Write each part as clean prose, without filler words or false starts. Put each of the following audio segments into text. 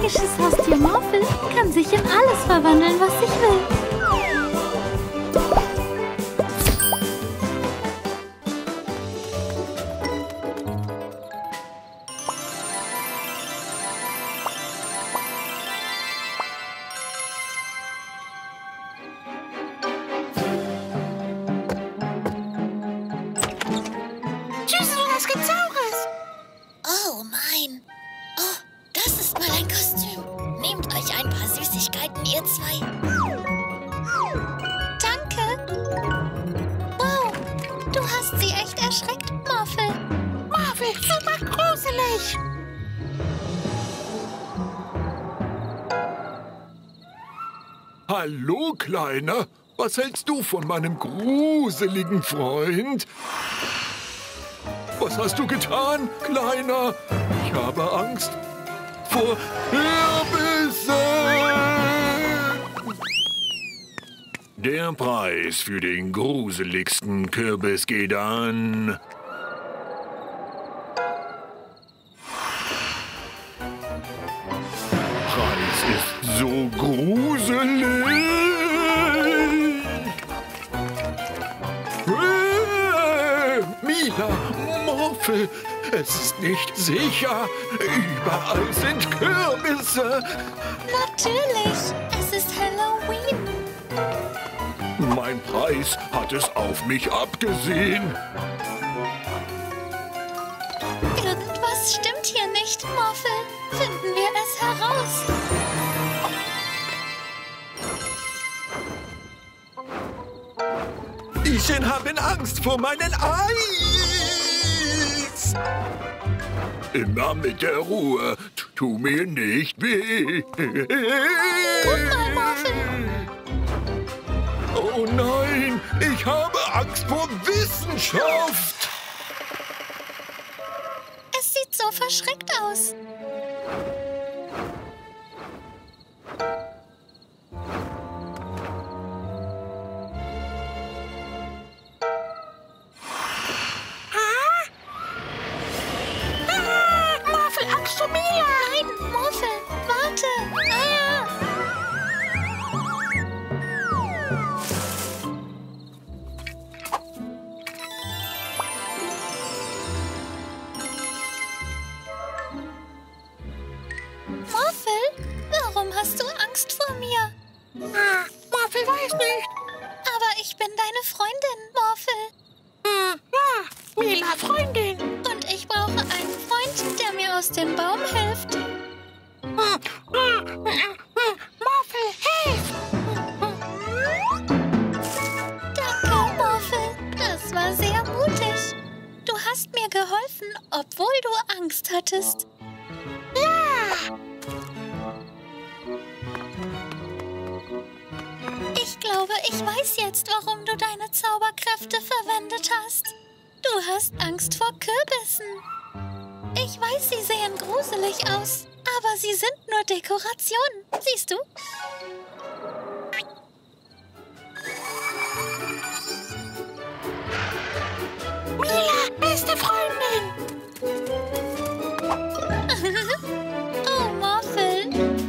magisches Haustier Morphle kann sich in alles verwandeln, was sich will. Oh mein. Oh, das ist mal ein Kostüm. Nehmt euch ein paar Süßigkeiten, ihr zwei. Danke. Wow, du hast sie echt erschreckt, Morphle. Morphle, super gruselig. Hallo, Kleiner. Was hältst du von meinem gruseligen Freund? Was hast du getan, Kleiner? Ich habe Angst vor Kürbissen. Der Preis für den gruseligsten Kürbis geht an... Preis ist so gruselig. Mila, Morphle, es ist nicht sicher. Überall sind Kürbisse. Natürlich, es ist Halloween. Mein Preis hat es auf mich abgesehen. Irgendwas stimmt hier nicht, Morphle. Finden wir es heraus. Ich habe Angst vor meinen Eis. Immer mit der Ruhe. Tu mir nicht weh. Guck mal, Morphle. Oh nein, ich habe Angst vor Wissenschaft. Es sieht so verschreckt aus. Morphle, Angst vor Mila. Nein, Morphle, warte. Morphle, warum hast du Angst vor mir? Morphle weiß nicht. Aber ich bin deine Freundin, Morphle. Ja, Mila, Freundin. Und ich brauche einen Freund, der mir aus dem Baum hilft. Morphle, hilf! Danke, Morphle. Das war sehr mutig. Du hast mir geholfen, obwohl du Angst hattest. Ja! Ich glaube, ich weiß jetzt, warum du deine Zauberkräfte verwendet hast. Du hast Angst vor Kürbissen. Ich weiß, sie sehen gruselig aus, aber sie sind nur Dekoration. Siehst du? Mila, beste Freundin! Oh, Morphle.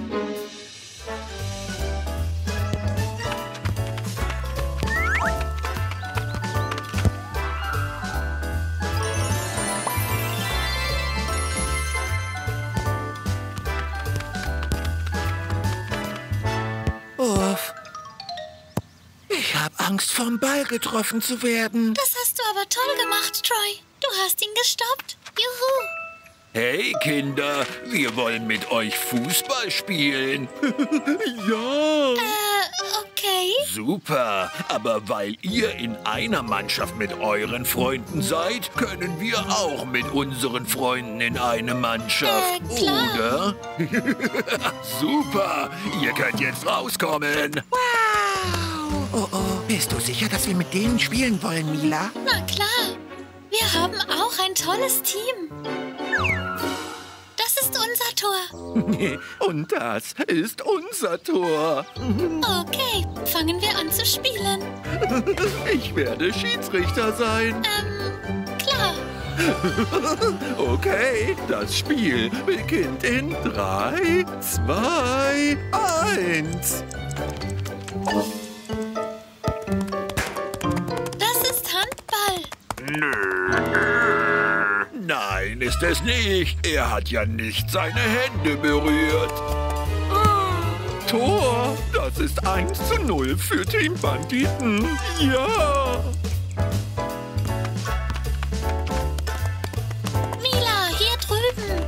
Uff. Ich habe Angst, vom Ball getroffen zu werden. Das hast du aber toll gemacht, Troy. Du hast ihn gestoppt. Juhu. Hey, Kinder, wir wollen mit euch Fußball spielen. Ja. Okay. Super, aber weil ihr in einer Mannschaft mit euren Freunden seid, können wir auch mit unseren Freunden in eine Mannschaft, klar. oder? Super, ihr könnt jetzt rauskommen. Oh, oh. Bist du sicher, dass wir mit denen spielen wollen, Mila? Na klar. Wir haben auch ein tolles Team. Das ist unser Tor. Und das ist unser Tor. Okay, fangen wir an zu spielen. Ich werde Schiedsrichter sein. Klar. Okay, das Spiel beginnt in 3, 2, 1. Das ist Handball. Nein, ist es nicht. Er hat ja nicht seine Hände berührt. Tor, das ist 1:0 für Team Banditen. Ja. Mila, hier drüben.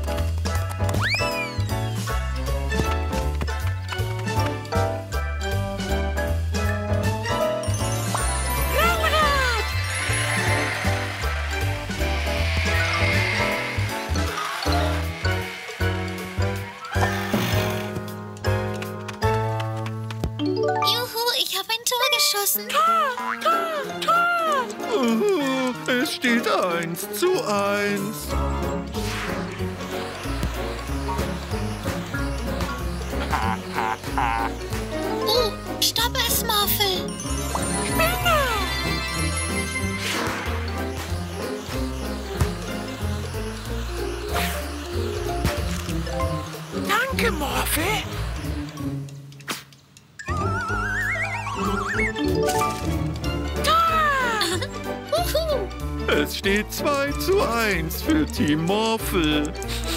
Juhu, ich habe ein Tor geschossen. Es steht 1:1. Stopp es, Morphle. Danke, Morphle. Wuhu. Es steht 2:1 für Team Morphle.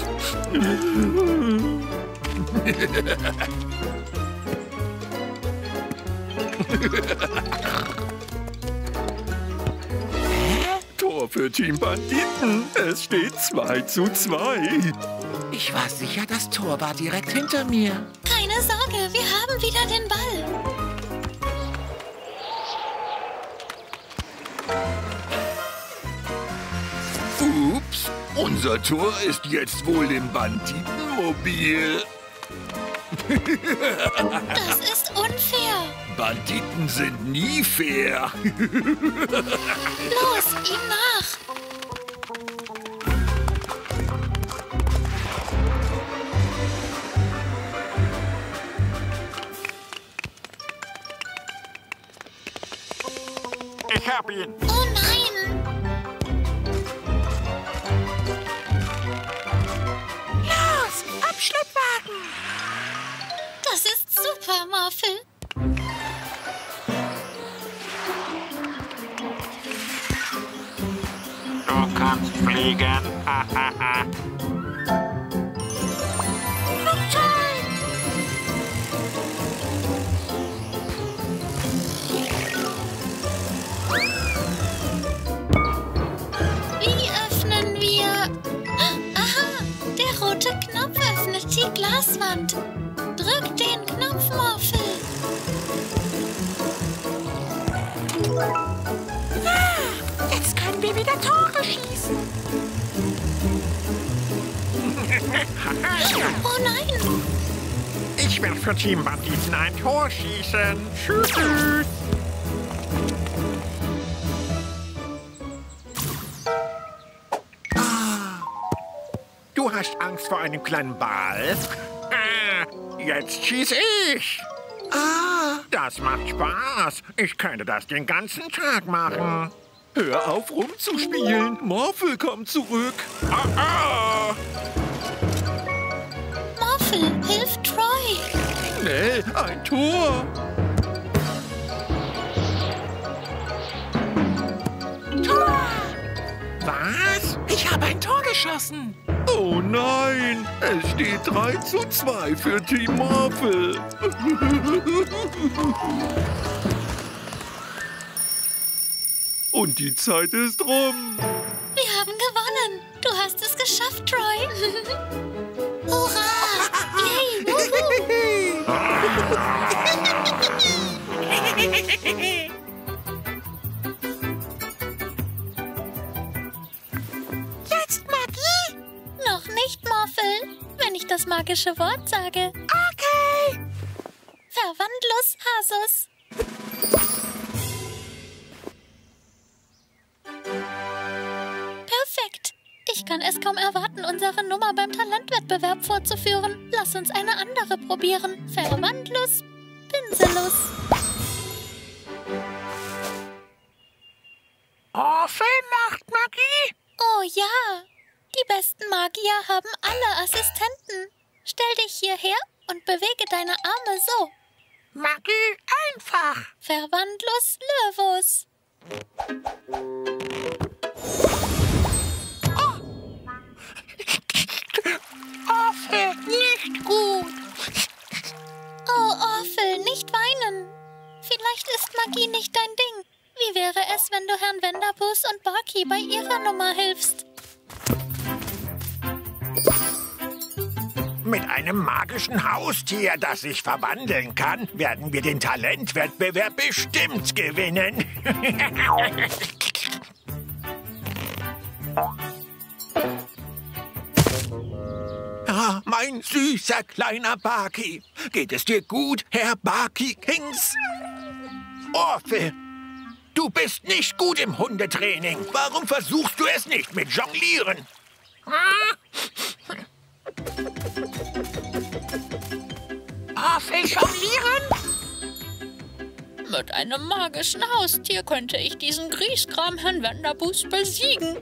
Tor für Team Banditen. Es steht 2:2. Ich war sicher, das Tor war direkt hinter mir. Keine Sorge, wir haben wieder den Ball. Ups, unser Tor ist jetzt wohl im Banditenmobil. Das ist unfair. Banditen sind nie fair. Los, ihm nach. Ich hab ihn. Oh nein. Los, Abschleppwagen. Das ist super, Morphle. Du kannst fliegen. Wie öffnen wir... Aha, der rote Knopf öffnet die Glaswand. Drück den Knopf, Morphle. Jetzt können wir wieder Tore schießen. Oh nein. Ich werde für Team Banditen ein Tor schießen. Tschüss. Du hast Angst vor einem kleinen Ball? Jetzt schieß ich. Das macht Spaß. Ich könnte das den ganzen Tag machen. Hör auf rumzuspielen. Morphle kommt zurück. Morphle, hilf Troy. Schnell, ein Tor. Was? Ich habe ein Tor geschossen. Oh nein, es steht 3:2 für Team Morphle. Und die Zeit ist rum. Wir haben gewonnen. Du hast es geschafft, Troy. Hurra! Yay! Wuhu! Jetzt Magie? Noch nicht, Morphle. Wenn ich das magische Wort sage. Okay. Verwandlus Hasus. Perfekt. Ich kann es kaum erwarten, unsere Nummer beim Talentwettbewerb vorzuführen. Lass uns eine andere probieren. Verwandlus Pinselus. Morphle macht Magie. Oh ja, die besten Magier haben alle Assistenten. Stell dich hierher und bewege deine Arme so. Magie einfach. Verwandlus Löwus. Orphel, nicht gut. Oh, Orphel, nicht weinen. Vielleicht ist Magie nicht dein Ding. Wie wäre es, wenn du Herrn Wenderbus und Barky bei ihrer Nummer hilfst? Mit einem magischen Haustier, das sich verwandeln kann, werden wir den Talentwettbewerb bestimmt gewinnen. Ah, mein süßer kleiner Barky. Geht es dir gut, Herr Barky Kings? Orphel, du bist nicht gut im Hundetraining. Warum versuchst du es nicht mit Jonglieren? Orphel jonglieren? Mit einem magischen Haustier könnte ich diesen Grieskram Herrn Wenderbus besiegen.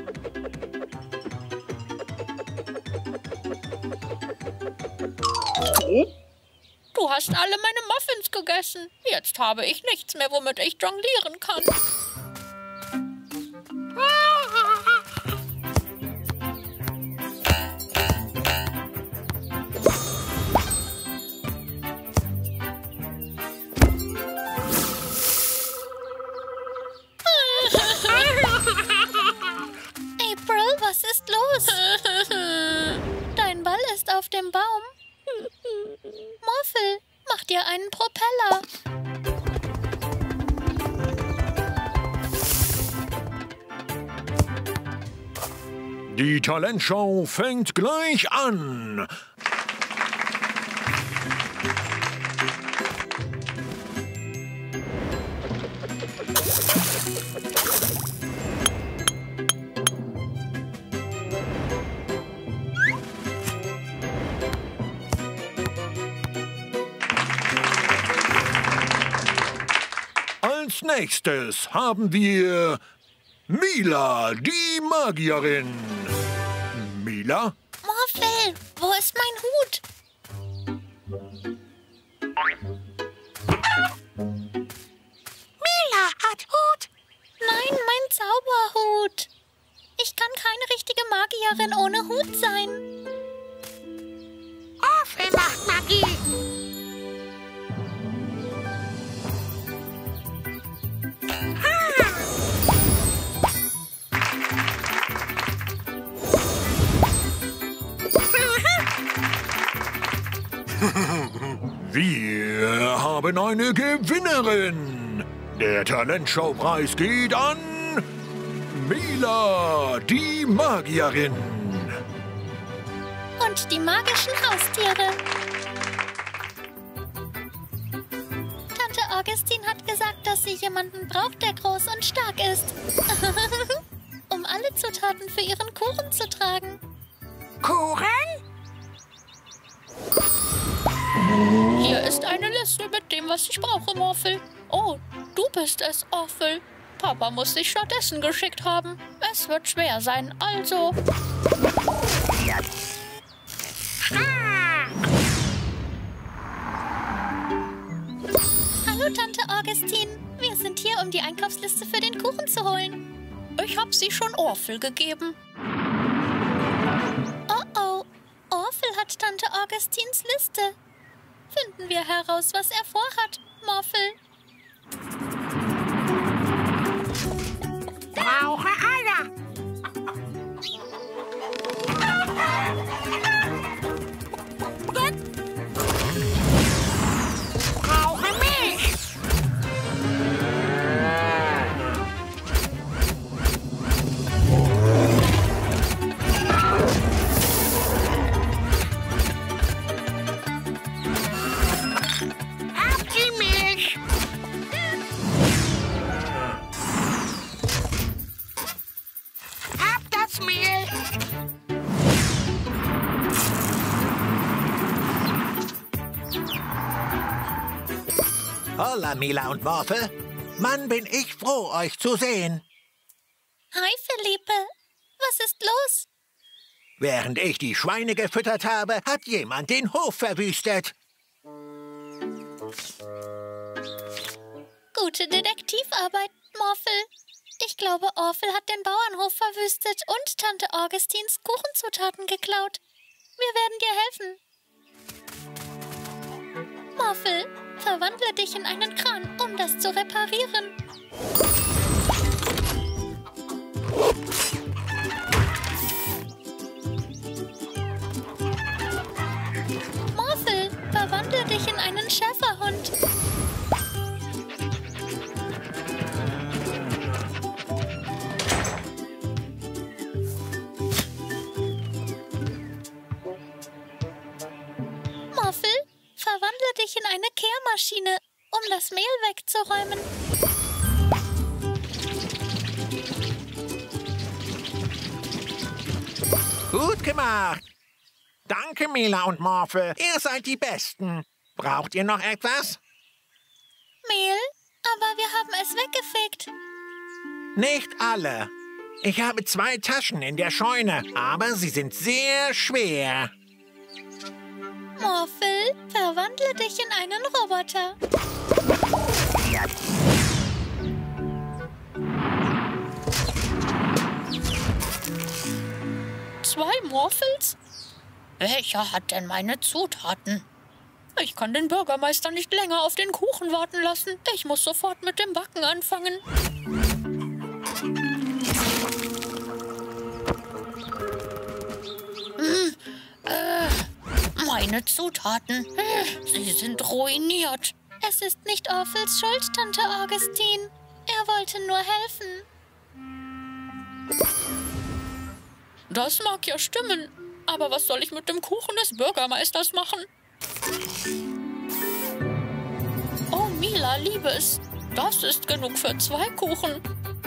Du hast alle meine Muffins gegessen. Jetzt habe ich nichts mehr, womit ich jonglieren kann. April, was ist los? Dein Ball ist auf dem Baum. Morphle, mach dir einen Propeller. Die Talentshow fängt gleich an. Als nächstes haben wir Mila, die Magierin. Mila? Morphle, wo ist mein Hut? Mila hat Hut. Nein, mein Zauberhut. Ich kann keine richtige Magierin ohne Hut sein. Orphel macht Magie. Wir haben eine Gewinnerin. Der Talentshow-Preis geht an Mila, die Magierin. Und die magischen Haustiere. Tante Augustine hat gesagt, dass sie jemanden braucht, der groß und stark ist. Um alle Zutaten für ihren Kuchen zu tragen. Kuchen? Hier ist eine Liste mit dem, was ich brauche, Morphle. Oh, du bist es, Orphel. Papa muss dich stattdessen geschickt haben. Es wird schwer sein, also... Hallo, Tante Augustine. Wir sind hier, um die Einkaufsliste für den Kuchen zu holen. Ich habe sie schon Orphel gegeben. Oh oh, Orphel hat Tante Augustines Liste. Finden wir heraus, was er vorhat, Morphle. Brauche Eier. Brauche Milch. Ab die Milch. Ab das Mehl. Holla, Mila und Morphle. Mann, bin ich froh, euch zu sehen. Hi, Philippe. Was ist los? Während ich die Schweine gefüttert habe, hat jemand den Hof verwüstet. Gute Detektivarbeit, Morphle. Ich glaube, Orphle hat den Bauernhof verwüstet und Tante Augustins Kuchenzutaten geklaut. Wir werden dir helfen. Morphle, verwandle dich in einen Kran, um das zu reparieren. Morphle, verwandle dich in einen Schäferhund. Morphle, verwandle dich in eine Kehrmaschine, um das Mehl wegzuräumen. Gut gemacht. Danke, Mila und Morphle. Ihr seid die Besten. Braucht ihr noch etwas? Mehl? Aber wir haben es weggefegt. Nicht alle. Ich habe 2 Taschen in der Scheune, aber sie sind sehr schwer. Morphle, verwandle dich in einen Roboter. Zwei Morphels? Welcher hat denn meine Zutaten? Ich kann den Bürgermeister nicht länger auf den Kuchen warten lassen. Ich muss sofort mit dem Backen anfangen. Meine Zutaten. Sie sind ruiniert. Es ist nicht Orphles Schuld, Tante Augustine. Er wollte nur helfen. Das mag ja stimmen. Aber was soll ich mit dem Kuchen des Bürgermeisters machen? Oh, Mila, Liebes. Das ist genug für 2 Kuchen.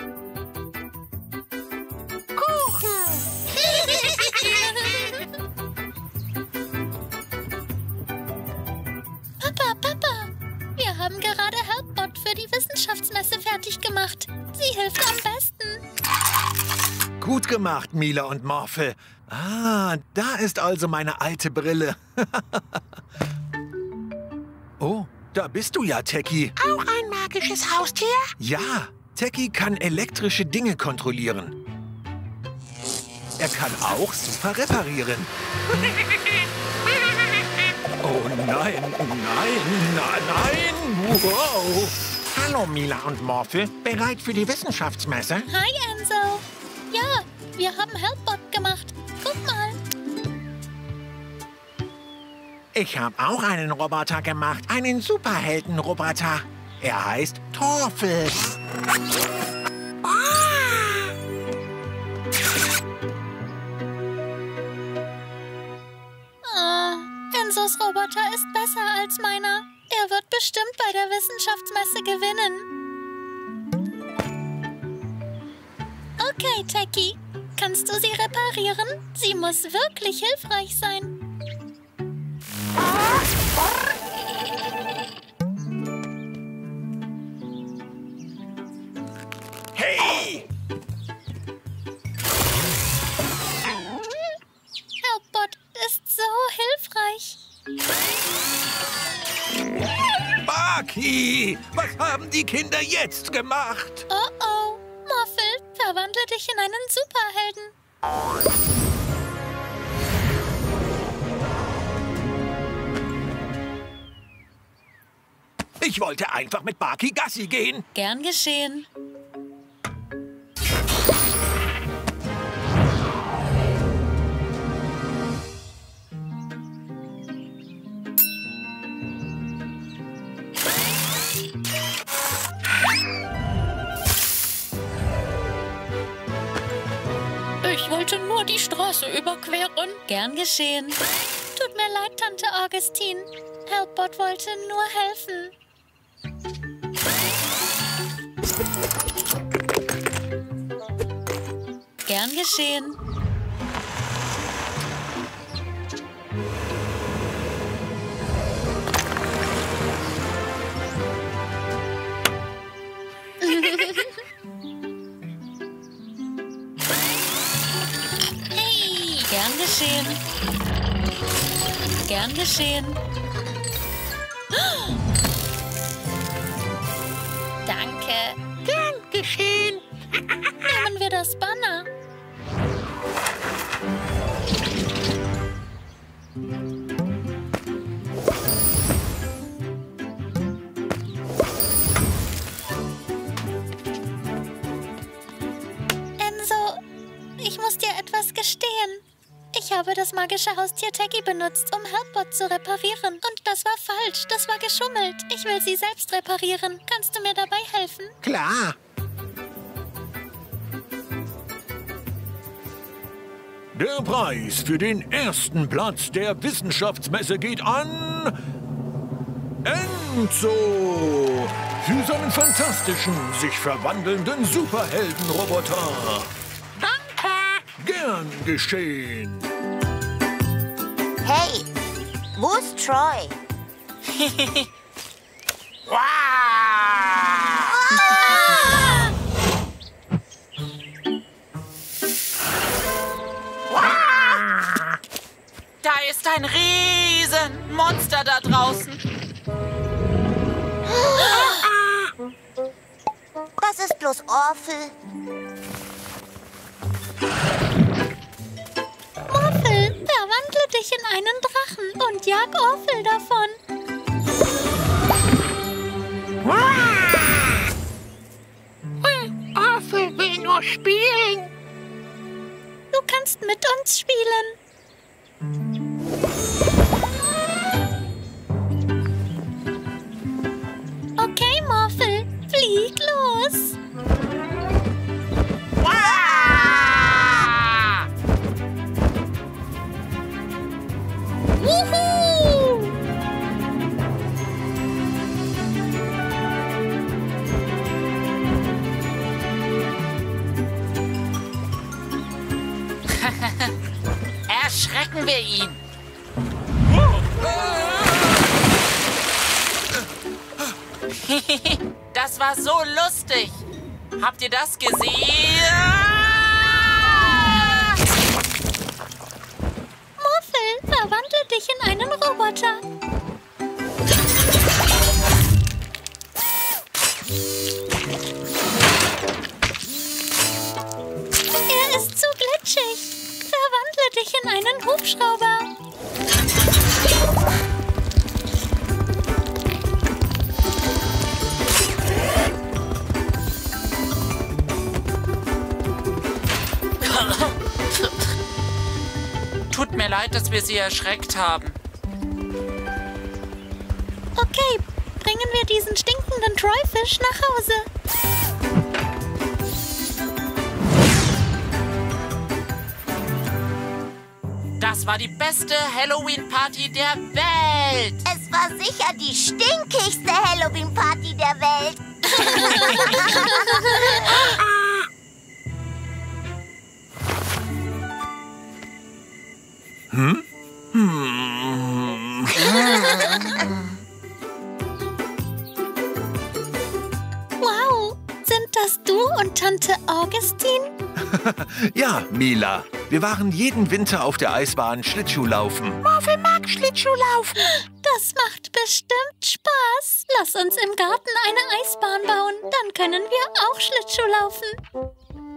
Papa, wir haben gerade Helpbot für die Wissenschaftsmesse fertig gemacht. Sie hilft am besten. Gut gemacht, Mila und Morphle. Ah, da ist also meine alte Brille. Oh, da bist du ja, Techie. Auch ein magisches Haustier? Ja, Techie kann elektrische Dinge kontrollieren. Er kann auch super reparieren. Oh nein, nein, wow. Hallo, Mila und Morphle. Bereit für die Wissenschaftsmesse? Hi, Enzo. Ja, wir haben Helpbot gemacht. Guck mal. Ich habe auch einen Roboter gemacht. Einen Superheldenroboter. Er heißt Torfel. Enzos Roboter ist besser als meiner. Er wird bestimmt bei der Wissenschaftsmesse gewinnen. Okay, Techie. Kannst du sie reparieren? Sie muss wirklich hilfreich sein. Hey! Helpbot ist so hilfreich. Barky, was haben die Kinder jetzt gemacht? Oh oh. Morphle, verwandle dich in einen Superhelden. Ich wollte einfach mit Barky Gassi gehen. Gern geschehen. Ich wollte nur die Straße überqueren. Gern geschehen. Tut mir leid, Tante Augustine. Helpbot wollte nur helfen. Gern geschehen. Gern geschehen. Gern geschehen. Danke. Gern geschehen. Nehmen wir das Banner. Enzo, ich muss dir etwas gestehen. Ich habe das magische Haustier Tacky benutzt, um Helpbot zu reparieren. Und das war falsch, das war geschummelt. Ich will sie selbst reparieren. Kannst du mir dabei helfen? Klar. Der Preis für den ersten Platz der Wissenschaftsmesse geht an Enzo für seinen fantastischen, sich verwandelnden Superheldenroboter. Danke. Gern geschehen. Hey, wo ist Troy? Da ist ein Riesenmonster da draußen. Das ist bloß Orphle. Morphle, verwandle dich in einen Drachen und jag Orphle davon. Orphle will nur spielen. Du kannst mit uns spielen. Okay, Morphle, flieg los. Wuhu! Erschrecken wir ihn. Das war so lustig. Habt ihr das gesehen? Morphle, verwandle dich in einen Roboter. Er ist zu glitschig. Verwandle dich in einen Hubschrauber. Tut mir leid, dass wir sie erschreckt haben. Okay, bringen wir diesen stinkenden Troyfish nach Hause. Das war die beste Halloween-Party der Welt. Es war sicher die stinkigste Halloween-Party der Welt. Wow, sind das du und Tante Augustine? Ja, Mila. Wir waren jeden Winter auf der Eisbahn Schlittschuhlaufen. Morphle mag Schlittschuhlaufen. Das macht bestimmt Spaß. Lass uns im Garten eine Eisbahn bauen. Dann können wir auch Schlittschuhlaufen.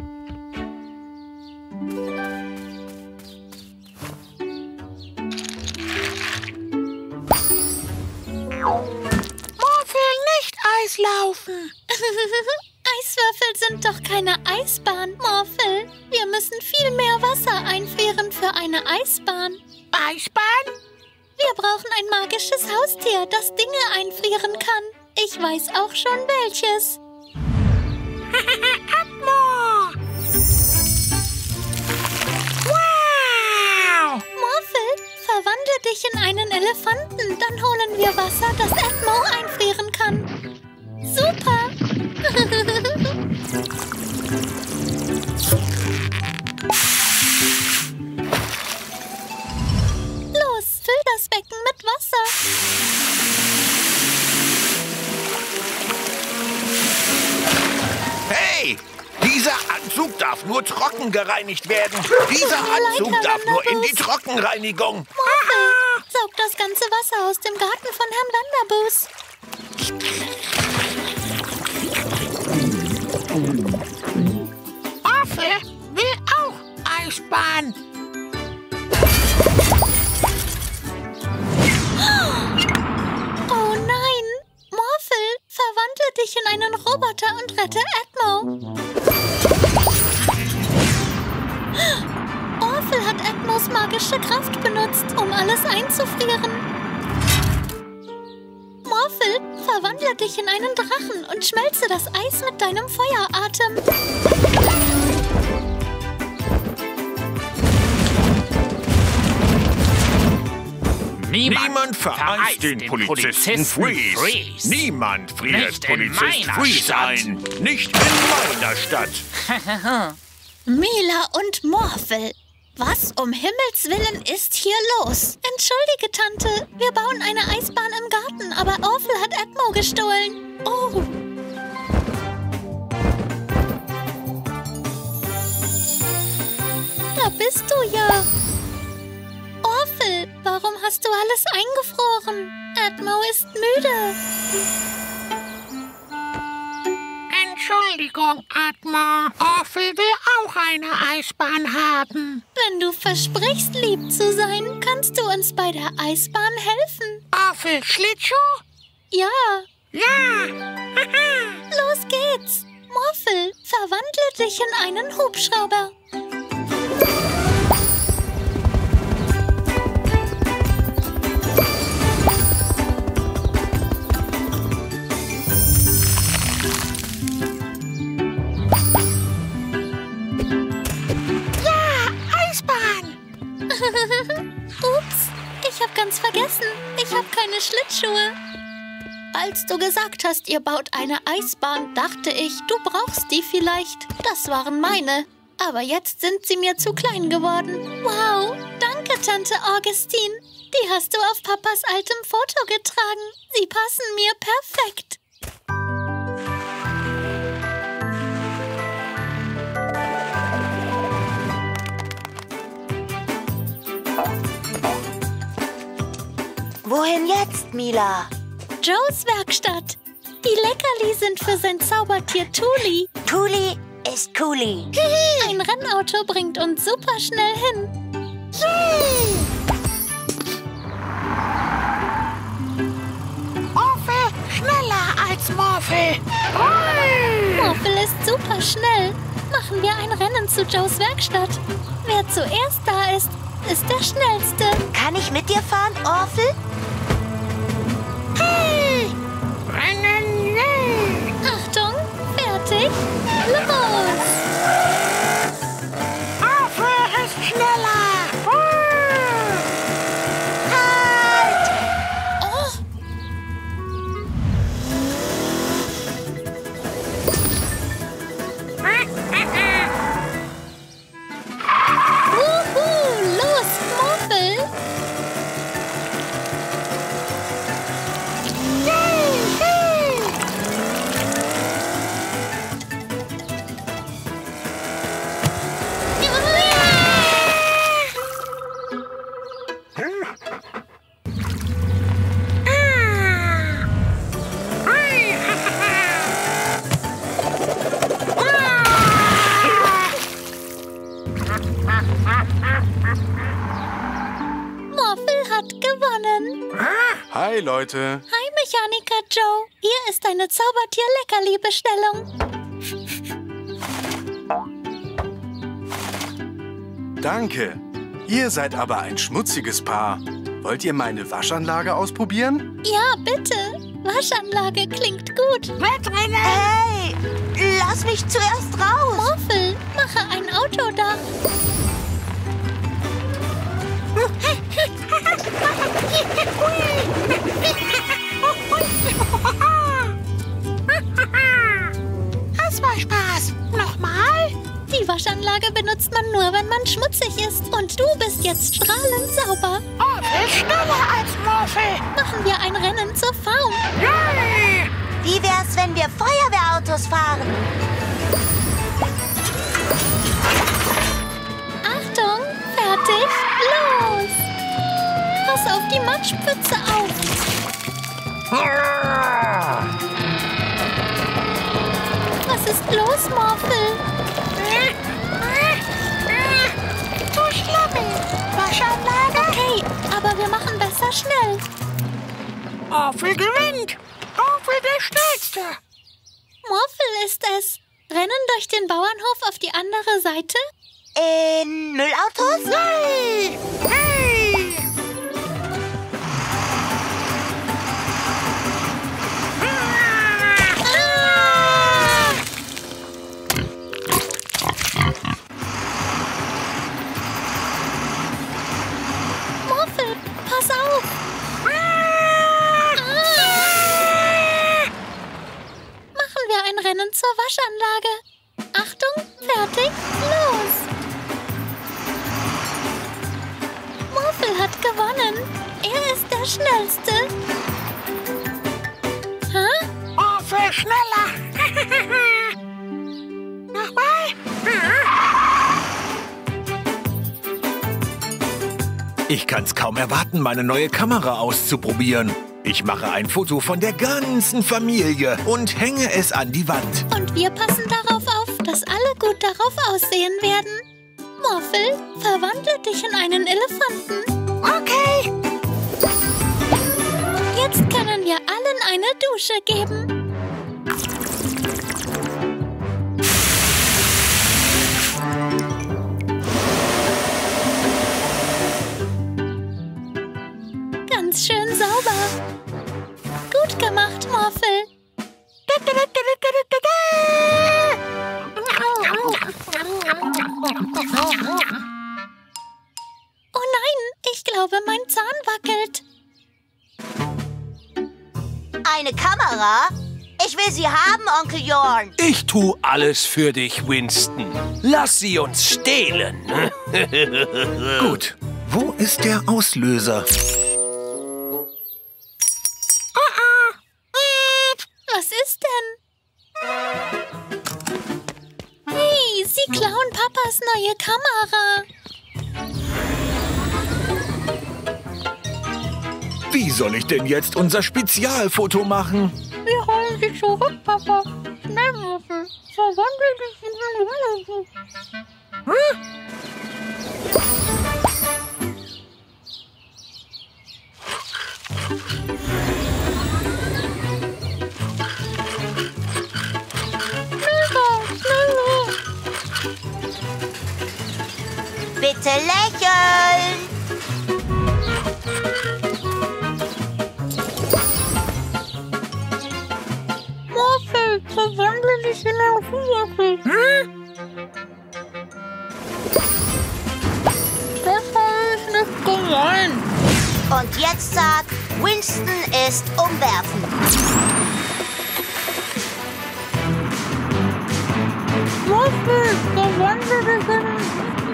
Morphle, nicht Eislaufen. Eiswürfel sind doch keine Eisbahn, Morphle. Wir müssen viel mehr Wasser einfrieren für eine Eisbahn. Eisbahn? Wir brauchen ein magisches Haustier, das Dinge einfrieren kann. Ich weiß auch schon welches. Atmo! Wow! Morphle, verwandle dich in einen Elefanten. Dann holen wir Wasser, das Atmo einfrieren kann. Super! Los, füll das Becken mit Wasser. Hey, dieser Anzug darf nur nur trocken gereinigt werden. Dieser Anzug darf nur in die Trockenreinigung. Morphle, saug das ganze Wasser aus dem Garten von Herrn Wanderbus. Morphle will auch Eisbahn. Oh nein! Morphle, verwandle dich in einen Roboter und rette Edmo. Morphle hat Edmos magische Kraft benutzt, um alles einzufrieren. Morphle, verwandle dich in einen Drachen und schmelze das Eis mit deinem Feueratem. Niemand vereist den Polizisten Freeze. Niemand friert Polizist Freeze ein. Nicht in meiner Stadt. Mila und Morphle, was um Himmels Willen ist hier los? Entschuldige, Tante, wir bauen eine Eisbahn im Garten, aber Orphle hat Edmo gestohlen. Oh. Da bist du ja. Orphle, warum hast du alles eingefroren? Edmo ist müde. Entschuldigung, Edmo. Orphle will auch eine Eisbahn haben. Wenn du versprichst, lieb zu sein, kannst du uns bei der Eisbahn helfen. Orphle, Schlittschuh? Ja. Ja. Los geht's. Morphle, verwandle dich in einen Hubschrauber. Ups, ich hab ganz vergessen. Ich hab keine Schlittschuhe. Als du gesagt hast, ihr baut eine Eisbahn, dachte ich, du brauchst die vielleicht. Das waren meine. Aber jetzt sind sie mir zu klein geworden. Wow, danke, Tante Augustine. Die hast du auf Papas altem Foto getragen. Sie passen mir perfekt. Wohin jetzt, Mila? Joes Werkstatt. Die Leckerli sind für sein Zaubertier Thuli. Thuli ist Cooli. Ein Rennauto bringt uns super schnell hin. Morphle, schneller als Morphle. Morphle ist super schnell. Machen wir ein Rennen zu Joes Werkstatt. Wer zuerst da ist, ist der Schnellste. Kann ich mit dir fahren, Orphle? Rennen, Achtung, fertig, los! Orphle ist schneller. Halt! Oh, los, Morphle! Morphle hat gewonnen. Hi, Leute. Hi, Mechaniker Joe. Hier ist deine Zaubertier-Leckerli-Bestellung. Danke. Ihr seid aber ein schmutziges Paar. Wollt ihr meine Waschanlage ausprobieren? Ja, bitte. Waschanlage klingt gut. Wettrennen. Hey, lass mich zuerst raus. Morphle, mache ein Autodach. Das war Spaß. Nochmal? Die Waschanlage benutzt man nur, wenn man schmutzig ist. Und du bist jetzt strahlend sauber. Orphle schneller als Morphle. Machen wir ein Rennen zur Farm. Yay! Wie wär's, wenn wir Feuerwehrautos fahren? Matschpfütze auf. Was ist los, Morphle? Du Schlammel. Waschanlage. Okay, aber wir machen besser schnell. Morphle gewinnt. Morphle der Schnellste. Morphle ist es. Rennen durch den Bauernhof auf die andere Seite? In Müllautos? Hey! Hey! Morphle, pass auf! Machen wir ein Rennen zur Waschanlage. Achtung, fertig, los! Morphle hat gewonnen. Er ist der Schnellste. Hä? Morphle schneller. Nochmal. Ich kann's kaum erwarten, meine neue Kamera auszuprobieren. Ich mache ein Foto von der ganzen Familie und hänge es an die Wand. Und wir passen darauf auf, dass alle gut darauf aussehen werden. Morphle, verwandle dich in einen Elefanten. Okay. Jetzt können wir allen eine Dusche geben. Ganz schön sauber. Gut gemacht, Morphle. Oh nein, ich glaube, mein Zahn wackelt. Eine Kamera? Ich will sie haben, Onkel Jorn. Ich tu alles für dich, Winston. Lass sie uns stehlen. Gut, wo ist der Auslöser? Was ist denn? Hey, Sie klauen Papas neue Kamera. Wie soll ich denn jetzt unser Spezialfoto machen? Wir holen sie zurück, Papa. Schnell, Morphle. Verwandle dich in einen Elefanten. Bitte lächeln. Morphle, verwandle dich in einen Kuhwackel. Das habe ich nicht gemeint. Und jetzt sag, Winston ist umwerfen. Morphle, verwandle dich in einen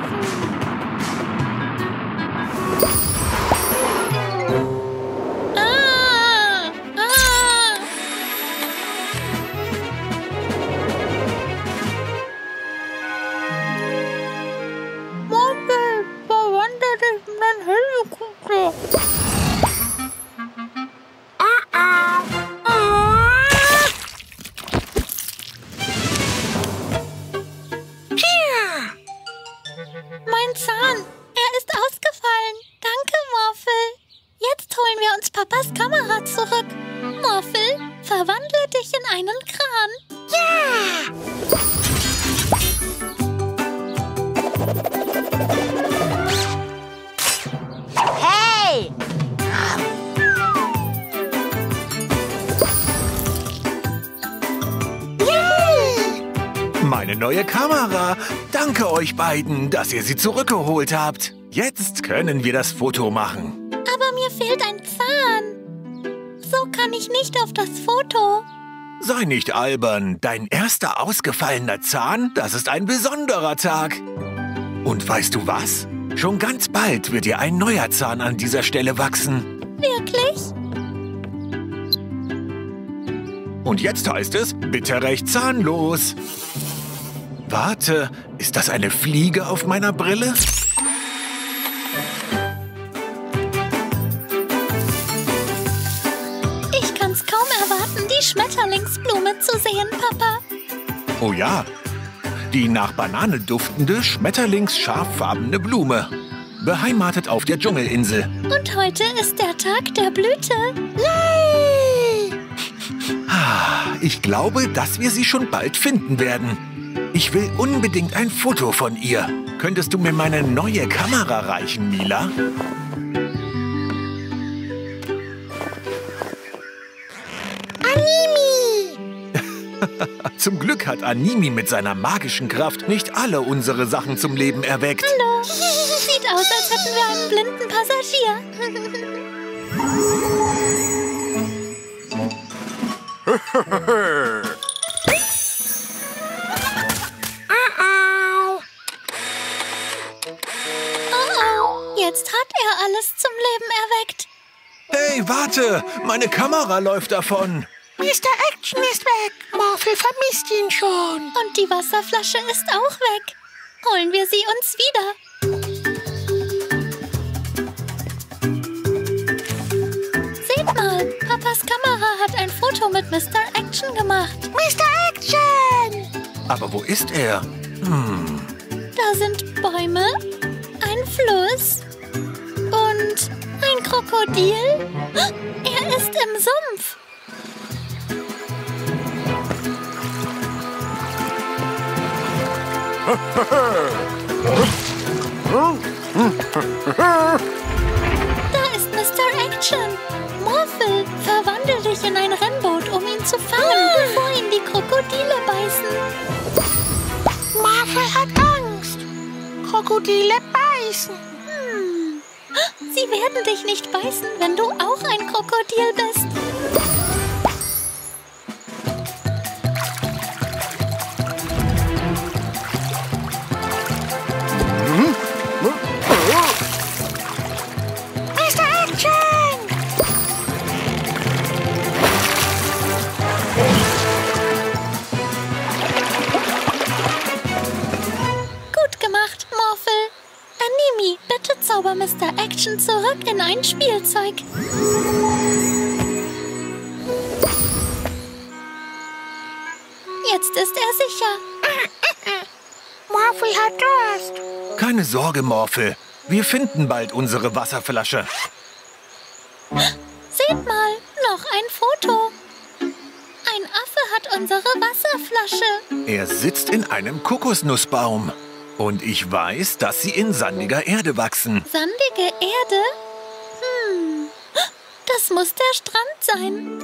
Morphle, verwandle dich in einen Helikopter. Mein Zahn, er ist ausgefallen. Danke, Morphle. Jetzt holen wir uns Papas Kamera zurück. Morphle, verwandle dich in einen Kran. Hey! Meine neue Kamera. Danke euch beiden, dass ihr sie zurückgeholt habt. Jetzt können wir das Foto machen. Aber mir fehlt ein Zahn. So kann ich nicht auf das Foto. Sei nicht albern. Dein erster ausgefallener Zahn, das ist ein besonderer Tag. Und weißt du was? Schon ganz bald wird dir ein neuer Zahn an dieser Stelle wachsen. Wirklich? Und jetzt heißt es, bitte recht zahnlos. Warte, ist das eine Fliege auf meiner Brille? Schmetterlingsblume zu sehen, Papa. Oh ja, die nach Banane duftende, schmetterlingsscharffarbene Blume. Beheimatet auf der Dschungelinsel. Und heute ist der Tag der Blüte. Yay! Ich glaube, dass wir sie schon bald finden werden. Ich will unbedingt ein Foto von ihr. Könntest du mir meine neue Kamera reichen, Mila? Animi! Zum Glück hat Animi mit seiner magischen Kraft nicht alle unsere Sachen zum Leben erweckt. Hallo. Sieht aus, als hätten wir einen blinden Passagier. Oh, jetzt hat er alles zum Leben erweckt. Hey, warte! Meine Kamera läuft davon. Mr. Action ist weg. Morphle vermisst ihn schon. Und die Wasserflasche ist auch weg. Holen wir sie uns wieder. Seht mal, Papas Kamera hat ein Foto mit Mr. Action gemacht. Mr. Action! Aber wo ist er? Da sind Bäume, ein Fluss und ein Krokodil. Er ist im Sumpf. Da ist Mr. Action. Morphle, verwandle dich in ein Rennboot, um ihn zu fangen, bevor ihn die Krokodile beißen. Morphle hat Angst. Krokodile beißen. Sie werden dich nicht beißen, wenn du auch ein Krokodil bist. Mr. Action! Gut gemacht, Morphle. Animi, bitte zauber Mr. Action zurück in ein Spielzeug. Jetzt ist er sicher. Morphle hat Durst. Keine Sorge, Morphle. Wir finden bald unsere Wasserflasche. Seht mal, noch ein Foto. Ein Affe hat unsere Wasserflasche. Er sitzt in einem Kokosnussbaum. Und ich weiß, dass sie in sandiger Erde wachsen. Sandige Erde? Das muss der Strand sein.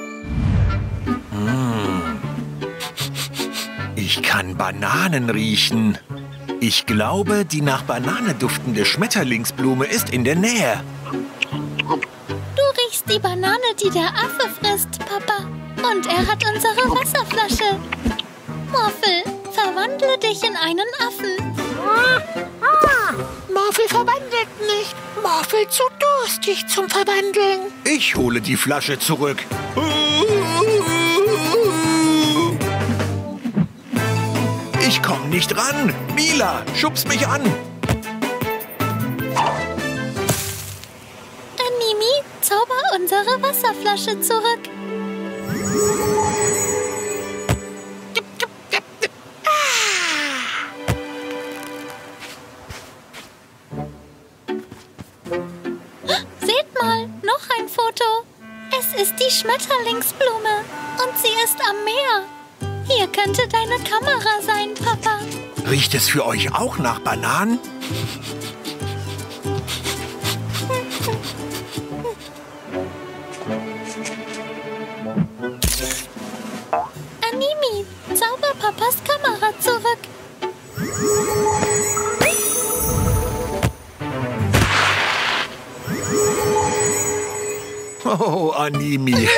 Ich kann Bananen riechen. Ich glaube, die nach Banane duftende Schmetterlingsblume ist in der Nähe. Du riechst die Banane, die der Affe frisst, Papa. Und er hat unsere Wasserflasche. Morphle, verwandle dich in einen Affen. Morphle verwandelt nicht. Morphle zu durstig zum Verwandeln. Ich hole die Flasche zurück. Ich komm nicht ran. Mila, schubs mich an. Animi, zauber unsere Wasserflasche zurück. Seht mal, noch ein Foto. Es ist die Schmetterlingsblume und sie ist am Meer. Hier könnte deine Kamera sein, Papa. Riecht es für euch auch nach Bananen? Animi, zauber Papas Kamera zurück. Oh, Animi.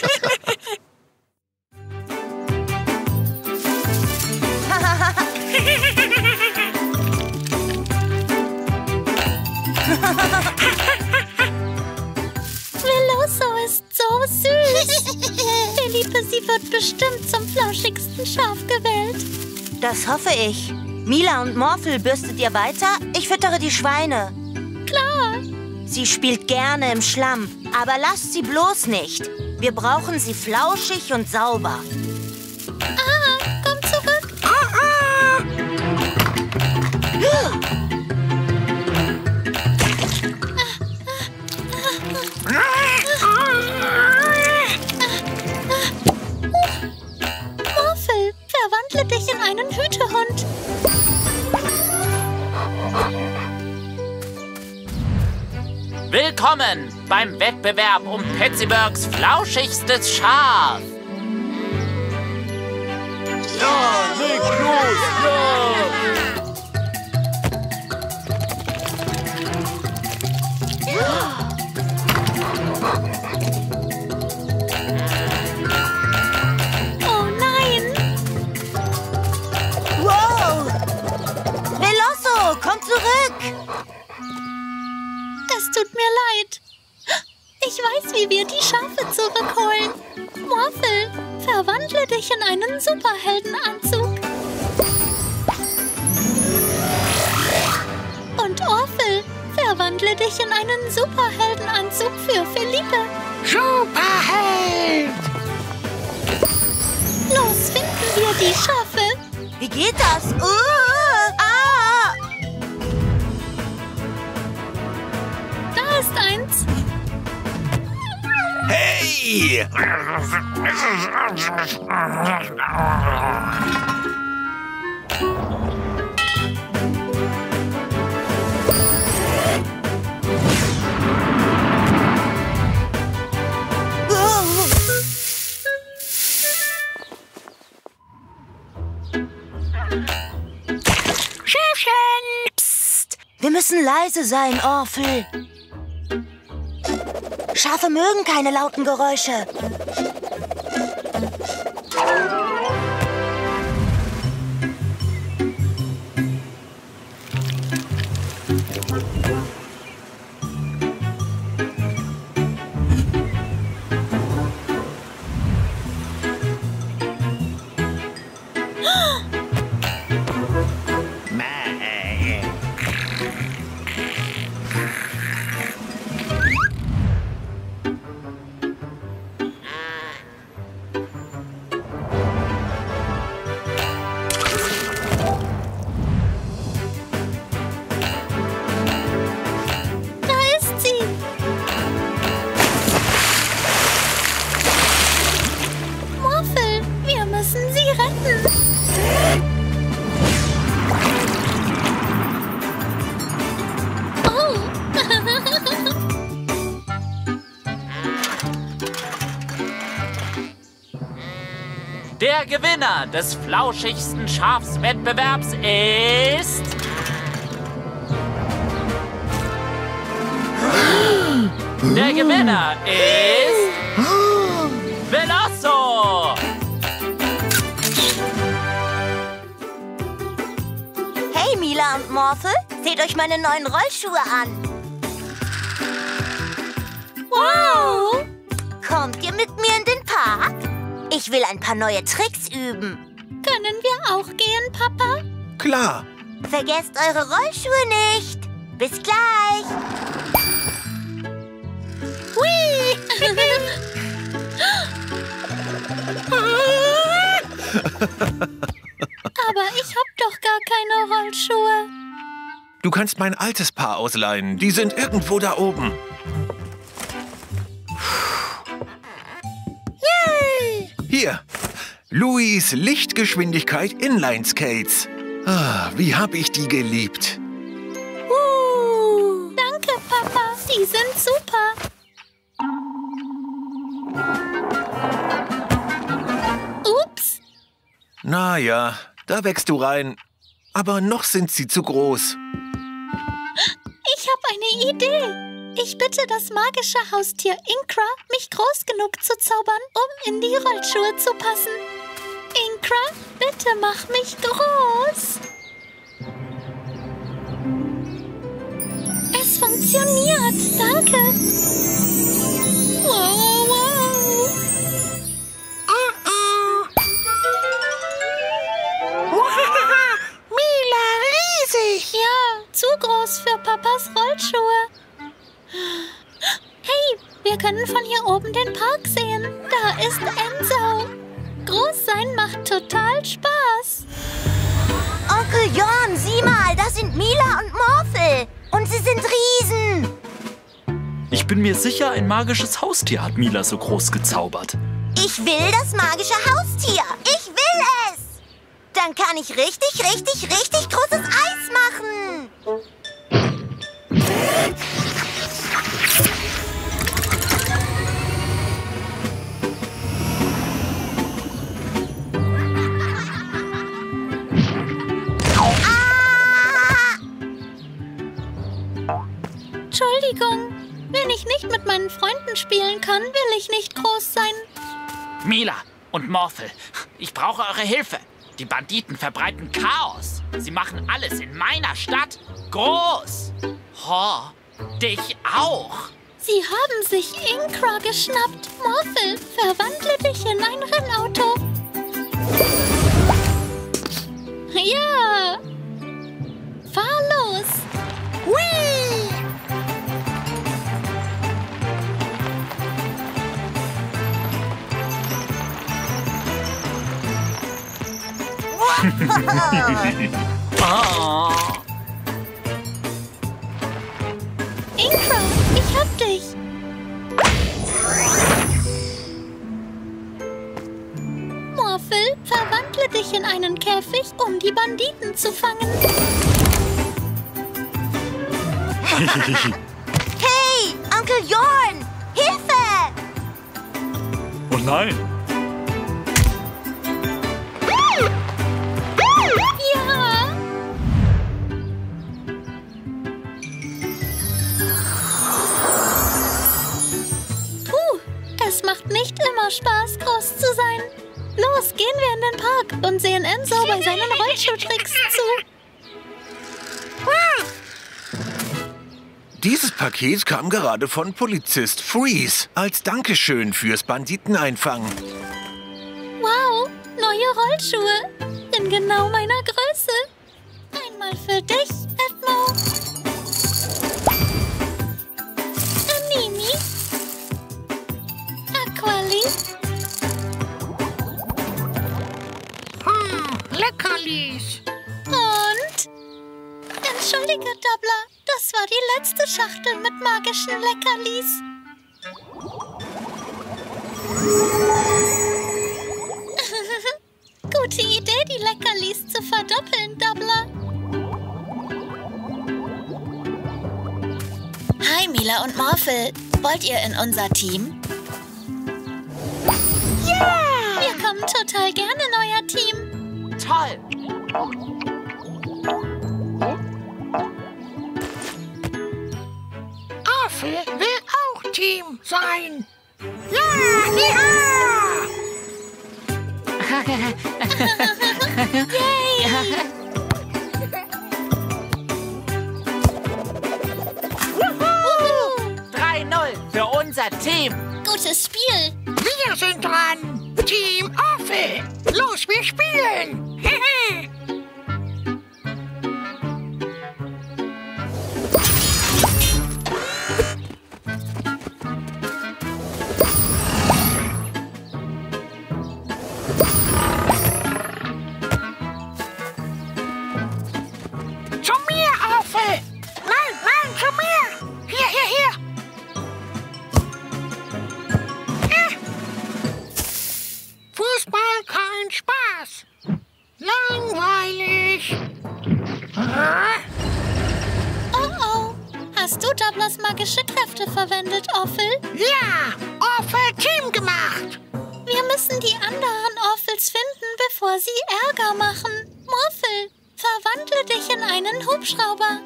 Veloso ist so süß. Felipe, sie wird bestimmt zum flauschigsten Schaf gewählt. Das hoffe ich. Mila und Morphle, bürstet ihr weiter? Ich füttere die Schweine. Klar. Sie spielt gerne im Schlamm, aber lasst sie bloß nicht. Wir brauchen sie flauschig und sauber. Komm zurück. Morphle, verwandle dich in einen Hütehund. Willkommen beim Wettbewerb um Petziburgs flauschigstes Schaf. Ja, leg los, ja! Oh nein! Wow! Veloso, komm zurück! Es tut mir leid. Ich weiß, wie wir die Schafe zurückholen. Morphle, verwandle dich in einen Superheldenanzug. Und Orphle, verwandle dich in einen Superheldenanzug für Felipe. Superheld! Los, finden wir die Schafe. Wie geht das? Da ist eins. Hey! Schäfchen! Psst! Wir müssen leise sein, Orphle. Schafe mögen keine lauten Geräusche. Der Gewinner des flauschigsten Schafswettbewerbs ist... Der Gewinner ist... Veloso! Hey, Mila und Morphle, seht euch meine neuen Rollschuhe an. Wow! Kommt ihr mit mir in den Park? Ich will ein paar neue Tricks üben. Können wir auch gehen, Papa? Klar. Vergesst eure Rollschuhe nicht. Bis gleich. Hui! Aber ich hab doch gar keine Rollschuhe. Du kannst mein altes Paar ausleihen. Die sind irgendwo da oben. Yay! Hier. Louis Lichtgeschwindigkeit Inline-Skates. Ah, wie hab ich die geliebt. Danke, Papa. Die sind super. Ups. Na ja, da wächst du rein. Aber noch sind sie zu groß. Ich habe eine Idee. Ich bitte das magische Haustier Inkra, mich groß genug zu zaubern, um in die Rollschuhe zu passen. Inkra, bitte mach mich groß. Es funktioniert. Danke. Wow, wow, wow. Mila, riesig! Ja, zu groß für Papas Rollschuhe. Hey, wir können von hier oben den Park sehen. Da ist Enzo. Groß sein macht total Spaß. Onkel Jorn, sieh mal, das sind Mila und Morphle. Und sie sind Riesen. Ich bin mir sicher, ein magisches Haustier hat Mila so groß gezaubert. Ich will das magische Haustier. Ich will es. Dann kann ich richtig, richtig, richtig großes Eis machen. Entschuldigung, wenn ich nicht mit meinen Freunden spielen kann, will ich nicht groß sein. Mila und Morphle, ich brauche eure Hilfe. Die Banditen verbreiten Chaos. Sie machen alles in meiner Stadt groß. Ho, dich auch. Sie haben sich Inkra geschnappt. Morphle, verwandle dich in ein Rennauto. Ja. Fahr los. Hui. Oh. Inkra, ich hab dich. Morphle, verwandle dich in einen Käfig, um die Banditen zu fangen. Hey, Onkel Jorn, Hilfe! Oh nein! Ja! Puh, es macht nicht immer Spaß, groß zu sein. Los, gehen wir in den Park und sehen Enzo bei seinen Rollschuhtricks zu. Dieses Paket kam gerade von Polizist Freeze als Dankeschön fürs Banditeneinfangen. Wow, neue Rollschuhe. In genau meiner Größe. Einmal für dich, Edmo. Animi. Aquali. Leckerlis. Und? Entschuldige, Doppler. Das war die letzte Schachtel mit magischen Leckerlis. Gute Idee, die Leckerlis zu verdoppeln, Doppler. Hi, Mila und Morphle. Wollt ihr in unser Team? Ja! Wir kommen total gerne in euer Team. Toll. Morphle will auch Team sein. Ja, ja! Yay! 3-0 für unser Team. Gutes Spiel. Wir sind dran. Team Morphle. Los, wir spielen. Zu mir, Morphle. Nein, nein, zu mir. Hier, hier, hier. Fußball kein Spaß. Langweilig. Oh oh. Hast du Doublers magische Kräfte verwendet, Orphel? Ja, Morphle Team gemacht. Wir müssen die anderen Orphels finden, bevor sie Ärger machen. Morphle, verwandle dich in einen Hubschrauber.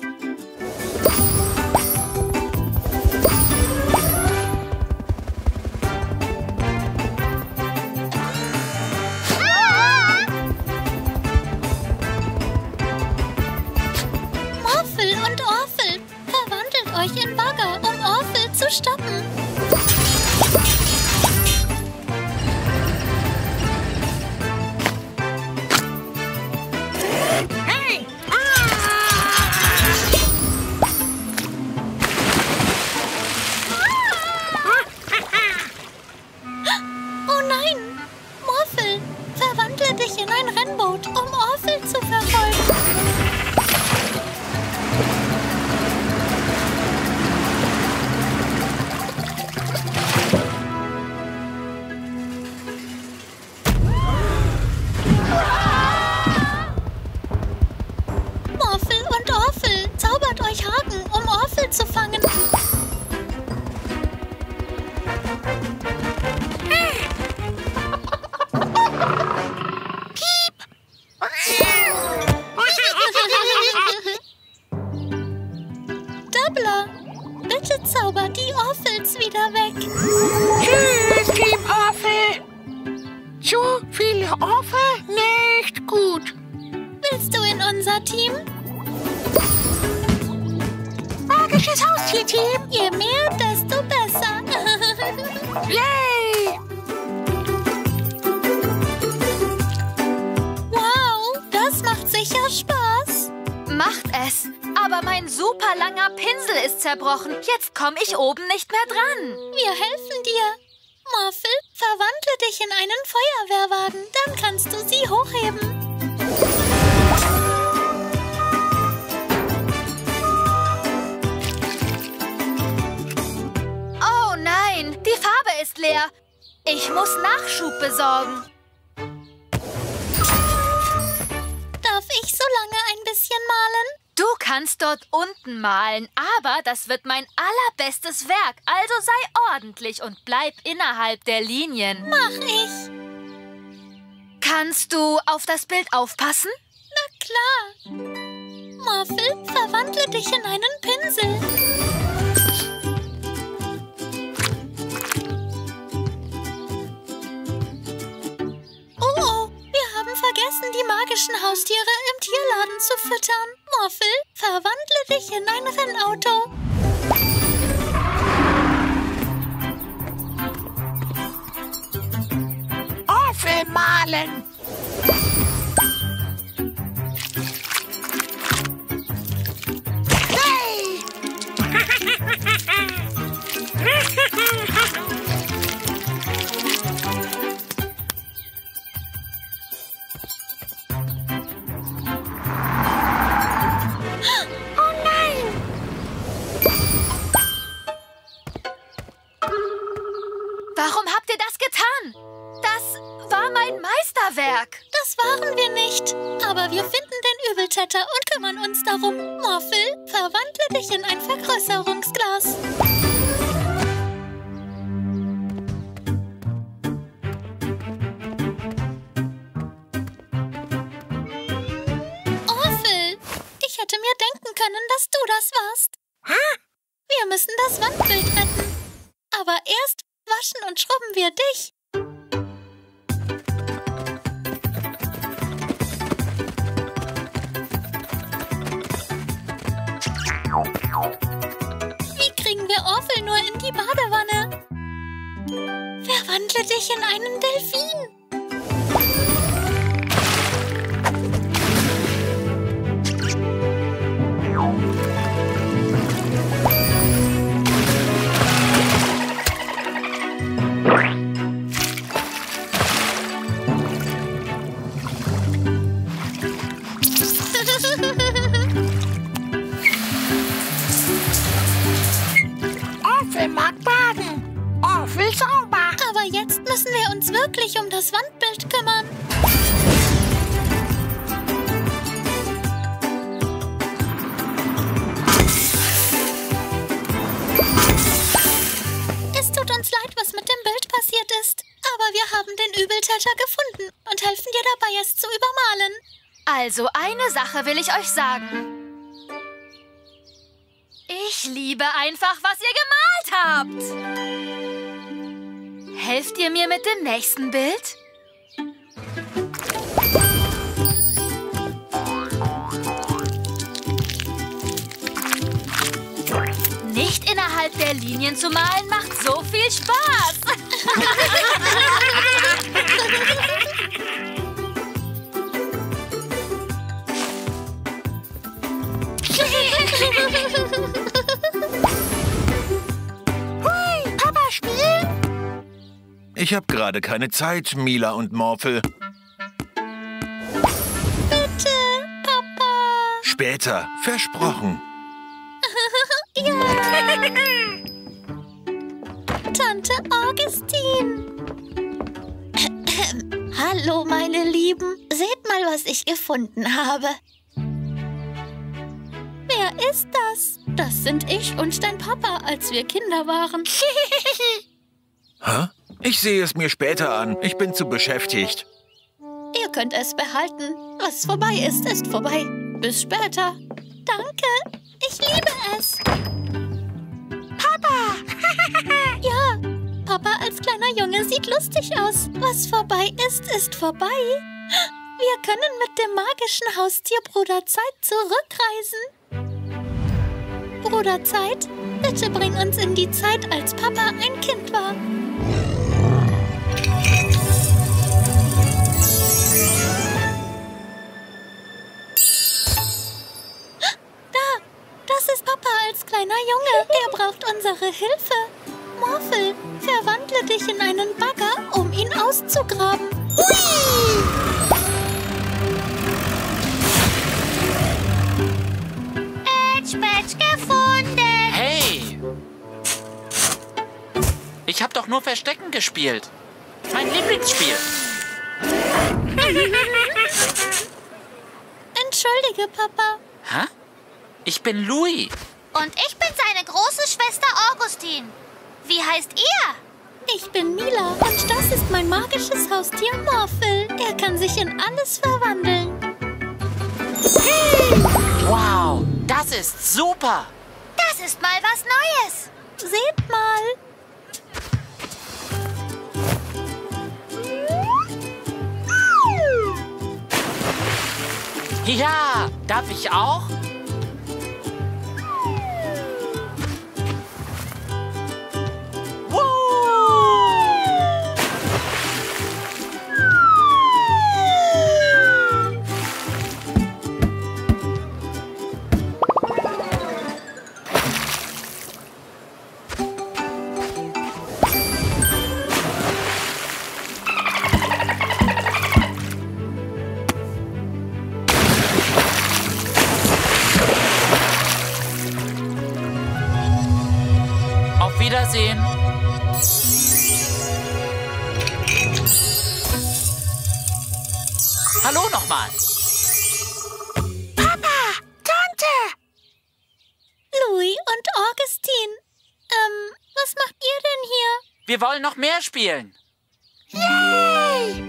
Morphle und Orphel, verwandelt euch in Bagger, um Orphel zu stoppen. Hey! wieder weg. Tschüss, Team Orphe. Zu viele Orphe? Nicht gut. Willst du in unser Team? Magisches Haustier-Team. Je mehr, desto besser. Yay! Wow, das macht sicher Spaß. Macht es. Aber mein super langer Pinsel ist zerbrochen. Jetzt komme ich oben nicht mehr dran. Wir helfen dir. Morphle, verwandle dich in einen Feuerwehrwagen. Dann kannst du sie hochheben. Oh nein, die Farbe ist leer. Ich muss Nachschub besorgen. Darf ich so lange ein bisschen malen? Du kannst dort unten malen, aber das wird mein allerbestes Werk. Also sei ordentlich und bleib innerhalb der Linien. Mach ich. Kannst du auf das Bild aufpassen? Na klar. Morphle, verwandle dich in einen Pinsel. Oh, wir haben vergessen, die magischen Haustiere im Tierladen zu füttern. Morphle, verwandle dich in ein Rennauto. Orphe malen. Hey! Warum habt ihr das getan? Das war mein Meisterwerk. Das waren wir nicht. Aber wir finden den Übeltäter und kümmern uns darum. Morphle, verwandle dich in ein Vergrößerungsglas. Orphle, ich hätte mir denken können, dass du das warst. Wir müssen das Wandbild retten. Aber erst waschen und schrubben wir dich. Wie kriegen wir Orphle nur in die Badewanne? Verwandle dich in einen Delfin. Orphe mag baden. Orphe sauber. Aber jetzt müssen wir uns wirklich um das Wandbild kümmern. Es tut uns leid, was mit dem Bild passiert ist. Aber wir haben den Übeltäter gefunden und helfen dir dabei, es zu übermalen. Also eine Sache will ich euch sagen. Ich liebe einfach, was ihr gemalt habt. Helft ihr mir mit dem nächsten Bild? Nicht innerhalb der Linien zu malen macht so viel Spaß. Hui, Papa spielen? Ich habe gerade keine Zeit, Mila und Morphle. Bitte, Papa. Später, versprochen. Ja. Tante Augustine. Hallo, meine Lieben. Seht mal, was ich gefunden habe. Wer ist das? Das sind ich und dein Papa, als wir Kinder waren. Hä? Ich sehe es mir später an. Ich bin zu beschäftigt. Ihr könnt es behalten. Was vorbei ist, ist vorbei. Bis später. Danke. Ich liebe es. Papa! Ja, sieht lustig aus. Was vorbei ist, ist vorbei. Wir können mit dem magischen Haustier Bruder Zeit zurückreisen. Bruder Zeit, bitte bring uns in die Zeit, als Papa ein Kind war. Das ist Papa als kleiner Junge. Er braucht unsere Hilfe. Morphle, verwandle dich in einen Bagger, um ihn auszugraben. Hui! Patch gefunden. Hey! Ich hab doch nur Verstecken gespielt. Mein Lieblingsspiel. Entschuldige, Papa. Hä? Ich bin Louis. Und ich bin seine große Schwester Augustin. Wie heißt ihr? Ich bin Mila und das ist mein magisches Haustier Morphle. Er kann sich in alles verwandeln. Hey! Wow, das ist super. Das ist mal was Neues. Seht mal. Ja, darf ich auch? Auf Wiedersehen. Hallo nochmal. Papa, Tante. Louis und Augustin. Was macht ihr denn hier? Wir wollen noch mehr spielen. Yay!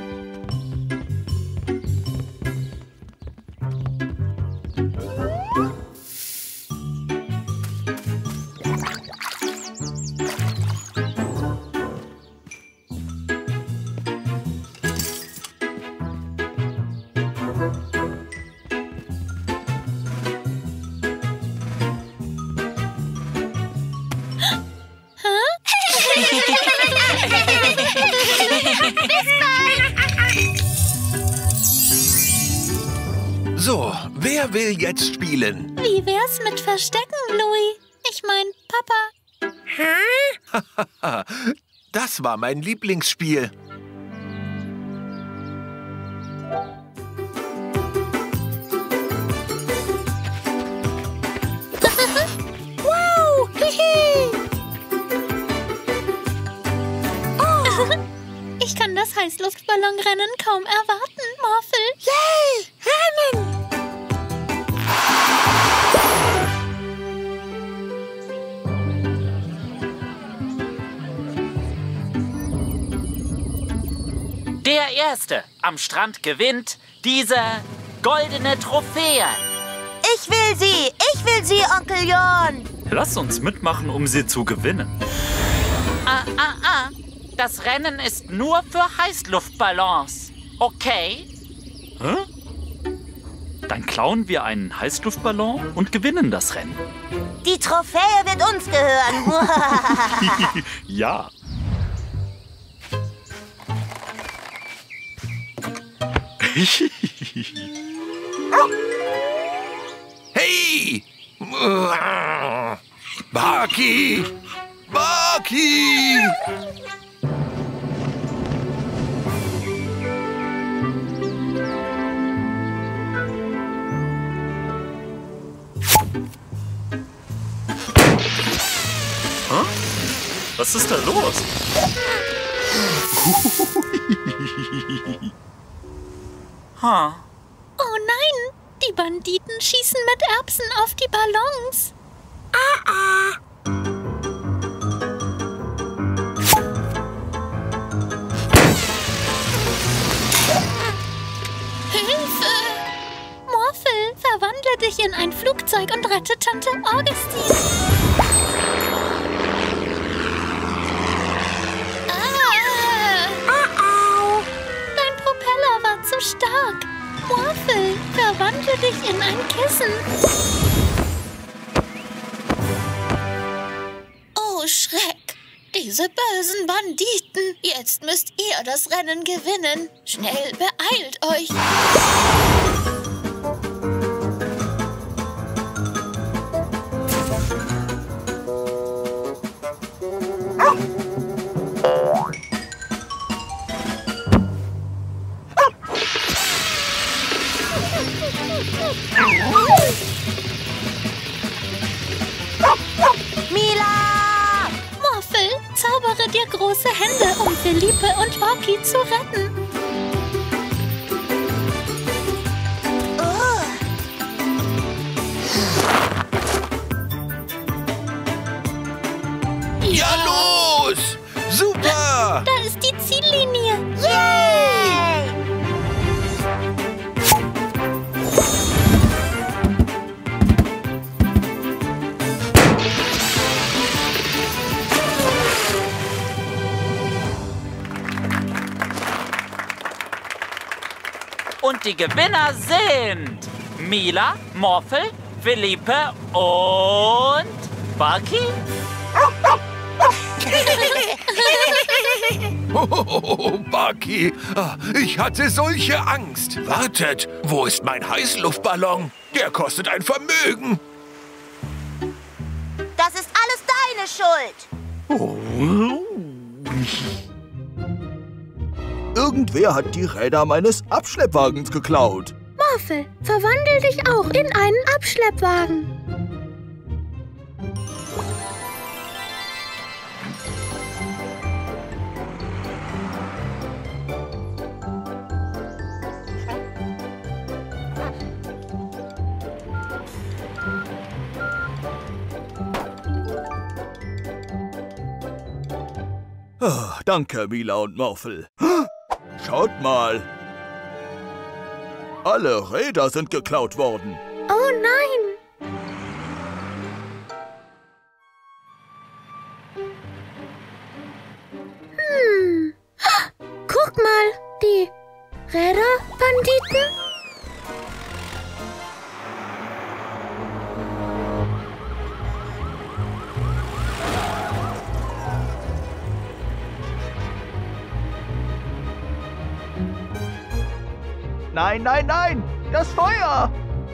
So, wer will jetzt spielen? Wie wär's mit Verstecken, Louis? Ich mein, Papa. Das war mein Lieblingsspiel. Wow! Oh. Ich kann das Heißluftballonrennen kaum erwarten, Morphle. Yay! Rennen! Der Erste am Strand gewinnt diese goldene Trophäe. Ich will sie, Onkel Jon. Lass uns mitmachen, um sie zu gewinnen. Das Rennen ist nur für Heißluftballons. Okay? Hä? Dann klauen wir einen Heißluftballon und gewinnen das Rennen. Die Trophäe wird uns gehören. Ja. Hey! Barky! Barky! Huh? Was ist da los? Huh. Oh nein, die Banditen schießen mit Erbsen auf die Ballons. Hilfe! Morphle, verwandle dich in ein Flugzeug und rette Tante Augustin. dich in ein Kissen. Oh, Schreck! Diese bösen Banditen! Jetzt müsst ihr das Rennen gewinnen. Schnell, beeilt euch! Mila! Morphle, zaubere dir große Hände, um Felipe und Borki zu retten. Ja, los! Super! Da ist die Ziellinie. Yay! Und die Gewinner sind Mila, Morphle, Felipe und Borki. Oh, Borki, ich hatte solche Angst. Wartet, wo ist mein Heißluftballon? Der kostet ein Vermögen. Das ist alles deine Schuld. Irgendwer hat die Räder meines Abschleppwagens geklaut. Morphle, verwandel dich auch in einen Abschleppwagen. Oh, danke, Mila und Morphle. Schaut mal. Alle Räder sind geklaut worden. Oh nein! Guck mal, die Räderbanditen. Nein, nein, nein! Das Feuer!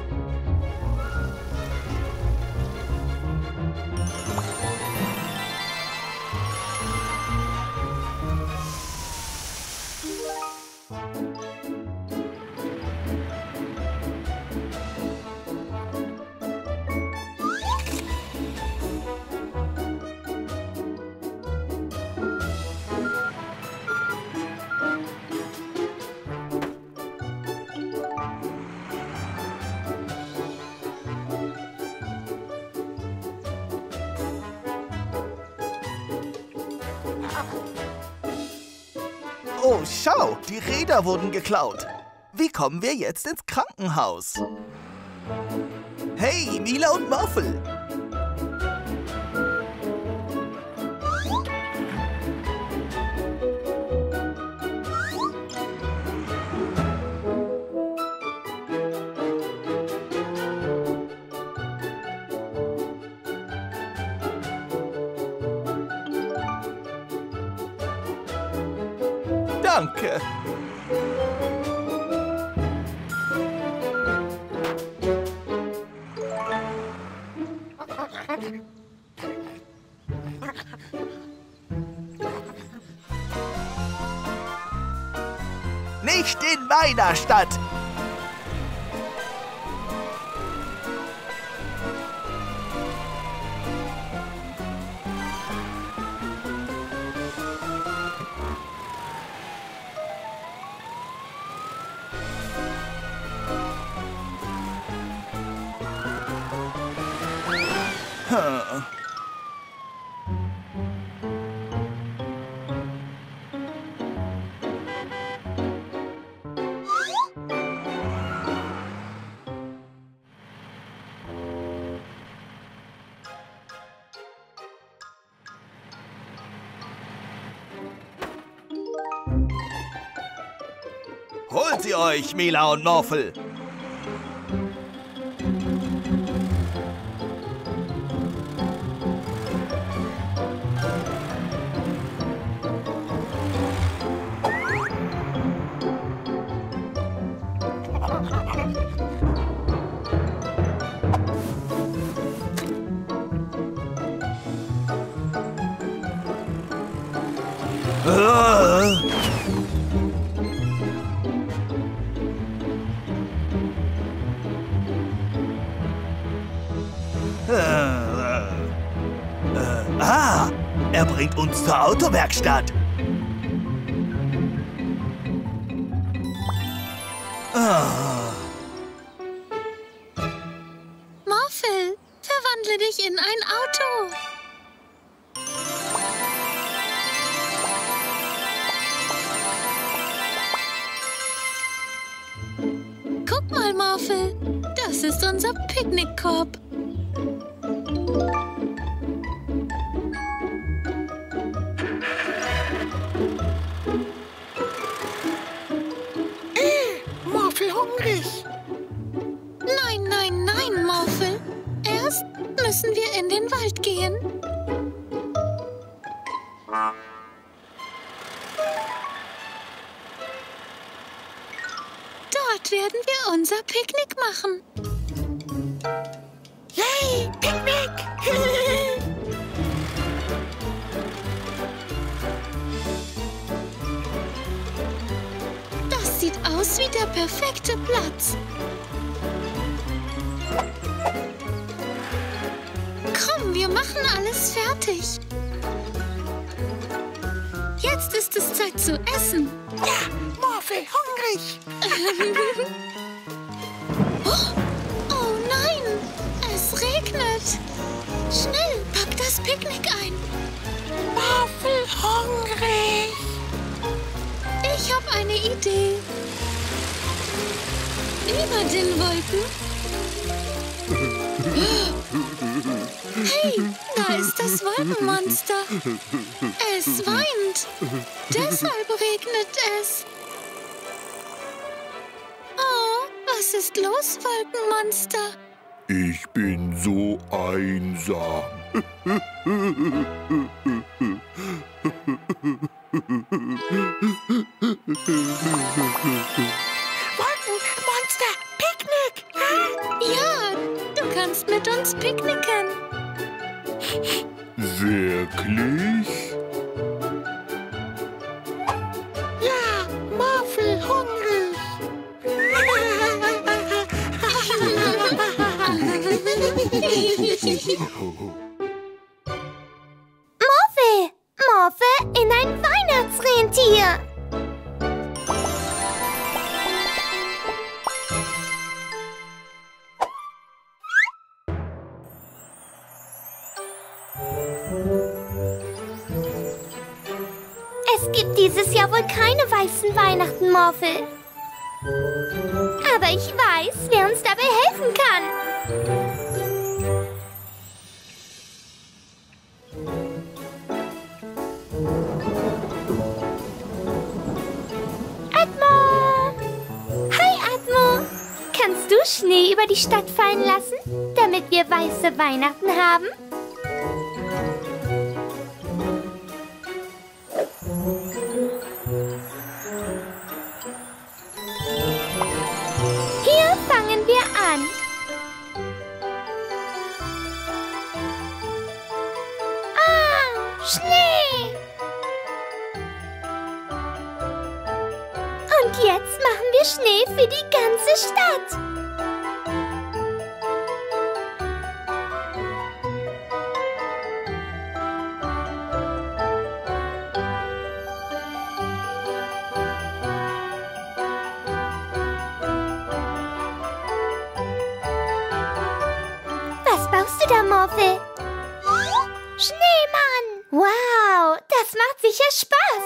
Oh, schau, die Räder wurden geklaut. Wie kommen wir jetzt ins Krankenhaus? Hey, Mila und Morphle. Danke. Nicht in meiner Stadt. Holt sie euch, Mila und Morphle. Er bringt uns zur Autowerkstatt. Morphle, verwandle dich in ein Auto. Guck mal, Morphle, das ist unser Picknickkorb. Morphle hungrig. Nein, nein, nein, Morphle. Erst müssen wir in den Wald gehen. Dort werden wir unser Picknick machen. Yay, Picknick! Das sieht aus wie der perfekte Platz. Komm, wir machen alles fertig. Jetzt ist es Zeit zu essen. Ja, Morphle hungrig. Oh nein, es regnet. Schnell, pack das Picknick ein. Morphle hungrig. Ich habe eine Idee. Über den Wolken. Hey, da ist das Wolkenmonster. Es weint. Deshalb regnet es. Oh, was ist los, Wolkenmonster? Ich bin so einsam. Wolkenmonster, Picknick! Ja, du kannst mit uns picknicken. Wirklich? Ja, Morphle hungrig. Morphle in ein Weihnachtsrentier. Es gibt dieses Jahr wohl keine weißen Weihnachten, Morphle. Aber ich weiß, wer uns dabei helfen kann. Atmo! Hi, Atmo! Kannst du Schnee über die Stadt fallen lassen, damit wir weiße Weihnachten haben? Hier fangen wir an. Ah, Schnee! Und jetzt machen wir Schnee für die ganze Stadt. Was baust du da, Morphle? Schneemann! Wow, das macht sicher Spaß.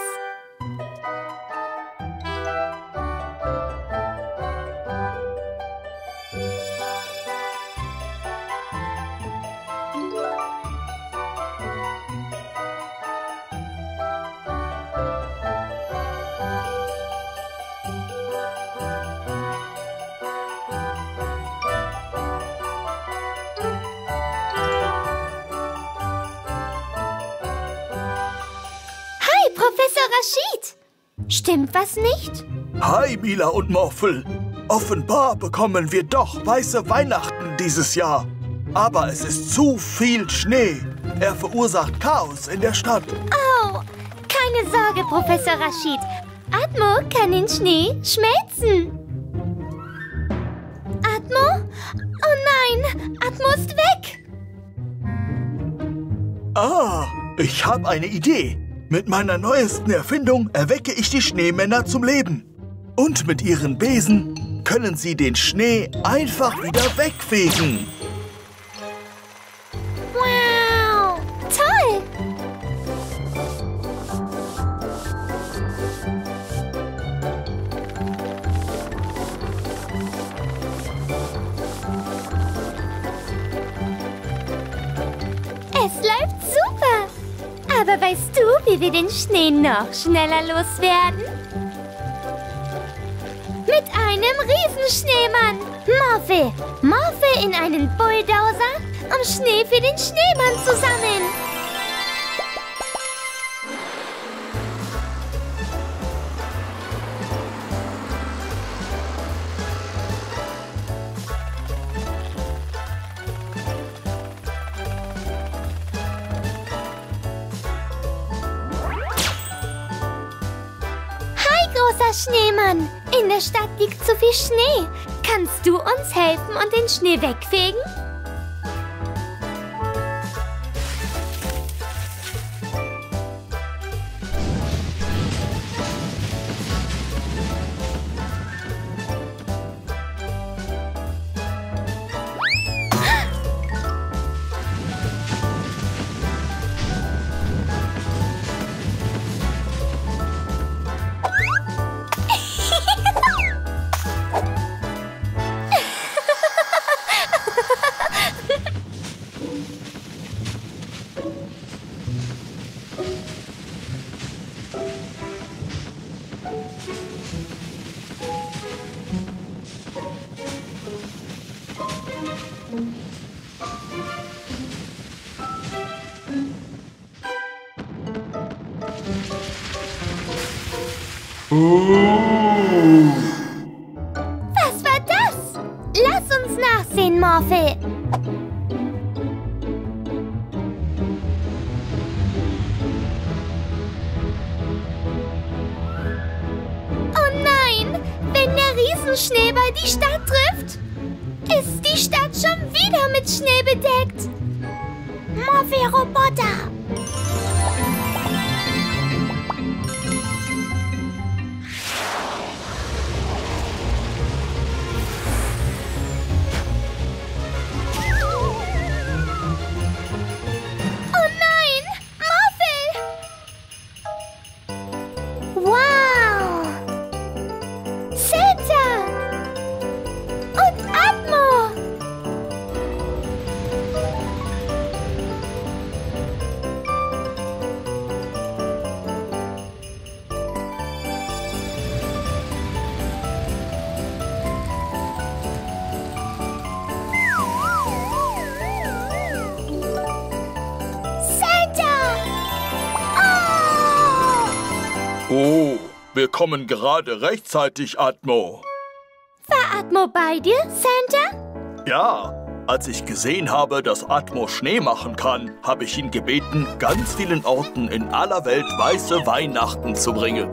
Professor Rashid! Stimmt was nicht? Hi, Mila und Morphle. Offenbar bekommen wir doch weiße Weihnachten dieses Jahr. Aber es ist zu viel Schnee. Er verursacht Chaos in der Stadt. Oh, Keine Sorge, Professor Rashid. Atmo kann den Schnee schmelzen. Atmo? Oh nein, Atmo ist weg. Ah, ich habe eine Idee. Mit meiner neuesten Erfindung erwecke ich die Schneemänner zum Leben. Und mit ihren Besen können sie den Schnee einfach wieder wegfegen. Wow, toll! Es läuft super. Aber weißt du, wie wir den Schnee noch schneller loswerden? Mit einem Riesenschneemann. Morphe in einen Bulldozer, um Schnee für den Schneemann zu sammeln. Schneemann, in der Stadt liegt zu viel Schnee. Kannst du uns helfen und den Schnee wegfegen? Was war das? Lass uns nachsehen, Morphe. Oh nein! Wenn der Riesenschneeball die Stadt trifft, ist die Stadt schon wieder mit Schnee bedeckt. Morphe-Roboter! Oh, wir kommen gerade rechtzeitig, Atmo. War Atmo bei dir, Santa? Ja, als ich gesehen habe, dass Atmo Schnee machen kann, habe ich ihn gebeten, ganz vielen Orten in aller Welt weiße Weihnachten zu bringen.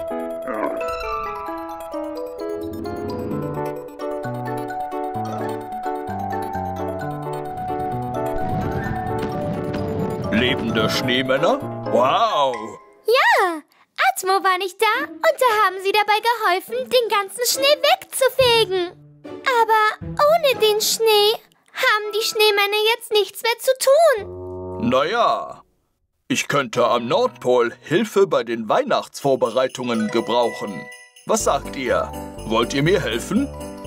Lebende Schneemänner? Wow! Ja, Atmo war nicht da und da haben sie dabei geholfen, den ganzen Schnee wegzufegen. Aber ohne den Schnee haben die Schneemänner jetzt nichts mehr zu tun. Naja, ich könnte am Nordpol Hilfe bei den Weihnachtsvorbereitungen gebrauchen. Was sagt ihr? Wollt ihr mir helfen?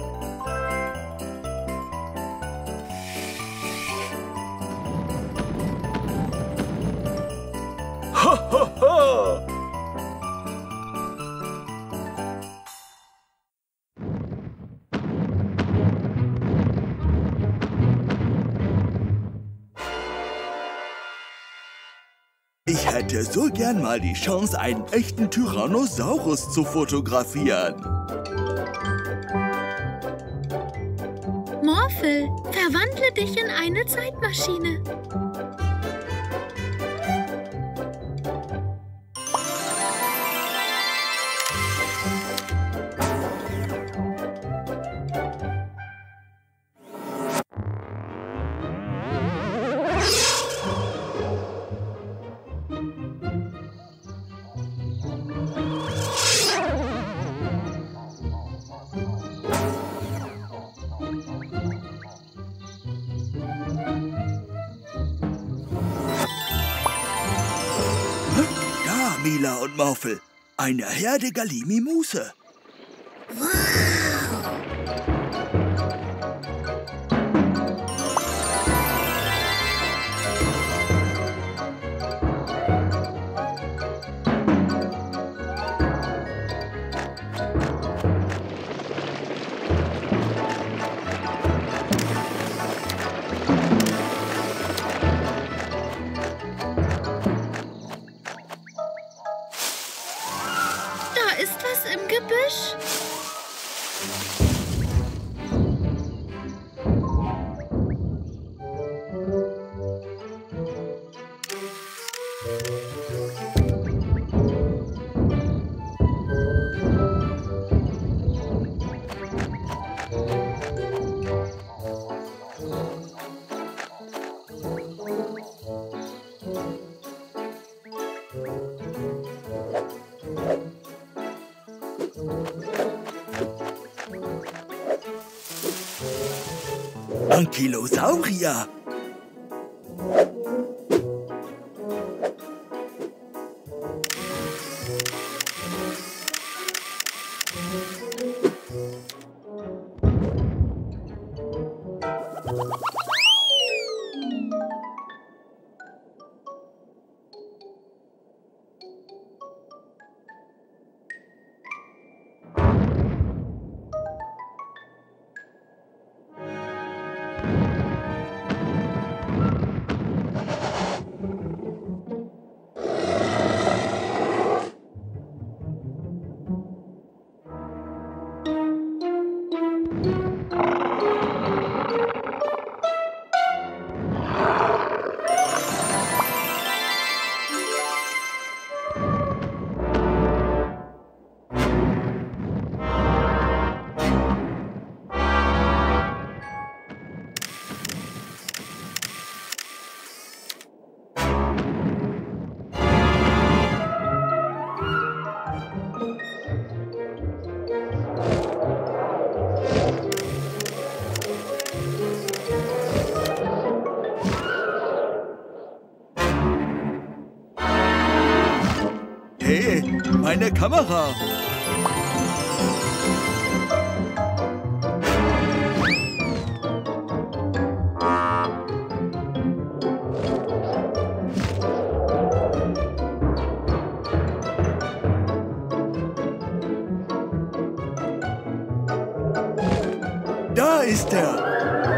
Ha, ha, ha! Ich hätte so gern mal die Chance, einen echten Tyrannosaurus zu fotografieren. Morphle, verwandle dich in eine Zeitmaschine. Mila und Morphle. Eine Herde Galimimuse. Da ist was im Gebüsch. Ankylosaurier. Hey, meine Kamera. Da ist er.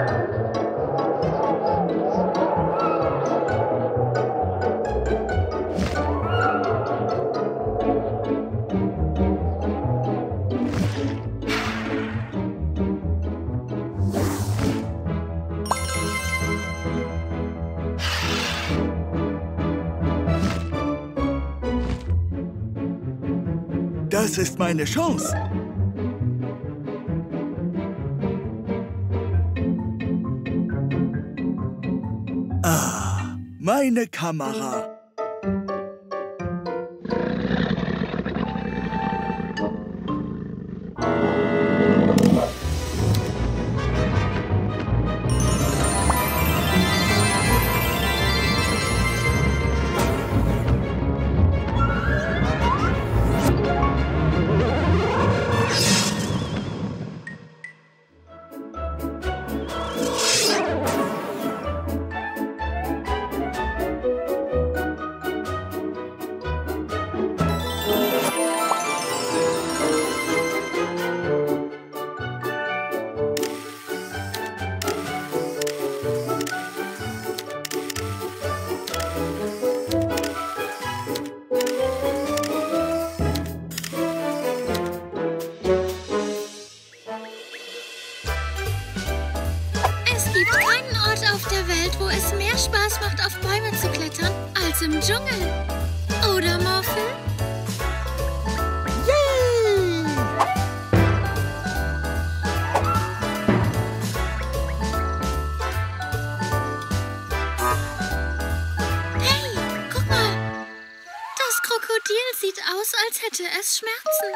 Das ist meine Chance. Ah, meine Kamera. Wo es mehr Spaß macht, auf Bäume zu klettern, als im Dschungel. Oder, Morphle? Yay! Hey, guck mal. Das Krokodil sieht aus, als hätte es Schmerzen.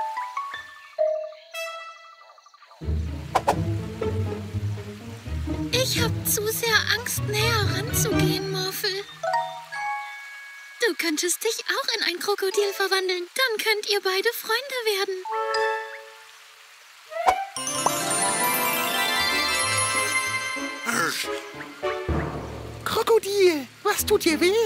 Ich habe zu sehr Angst, näher ranzugehen, Morphle. Du könntest dich auch in ein Krokodil verwandeln. Dann könnt ihr beide Freunde werden. Krokodil, was tut dir weh?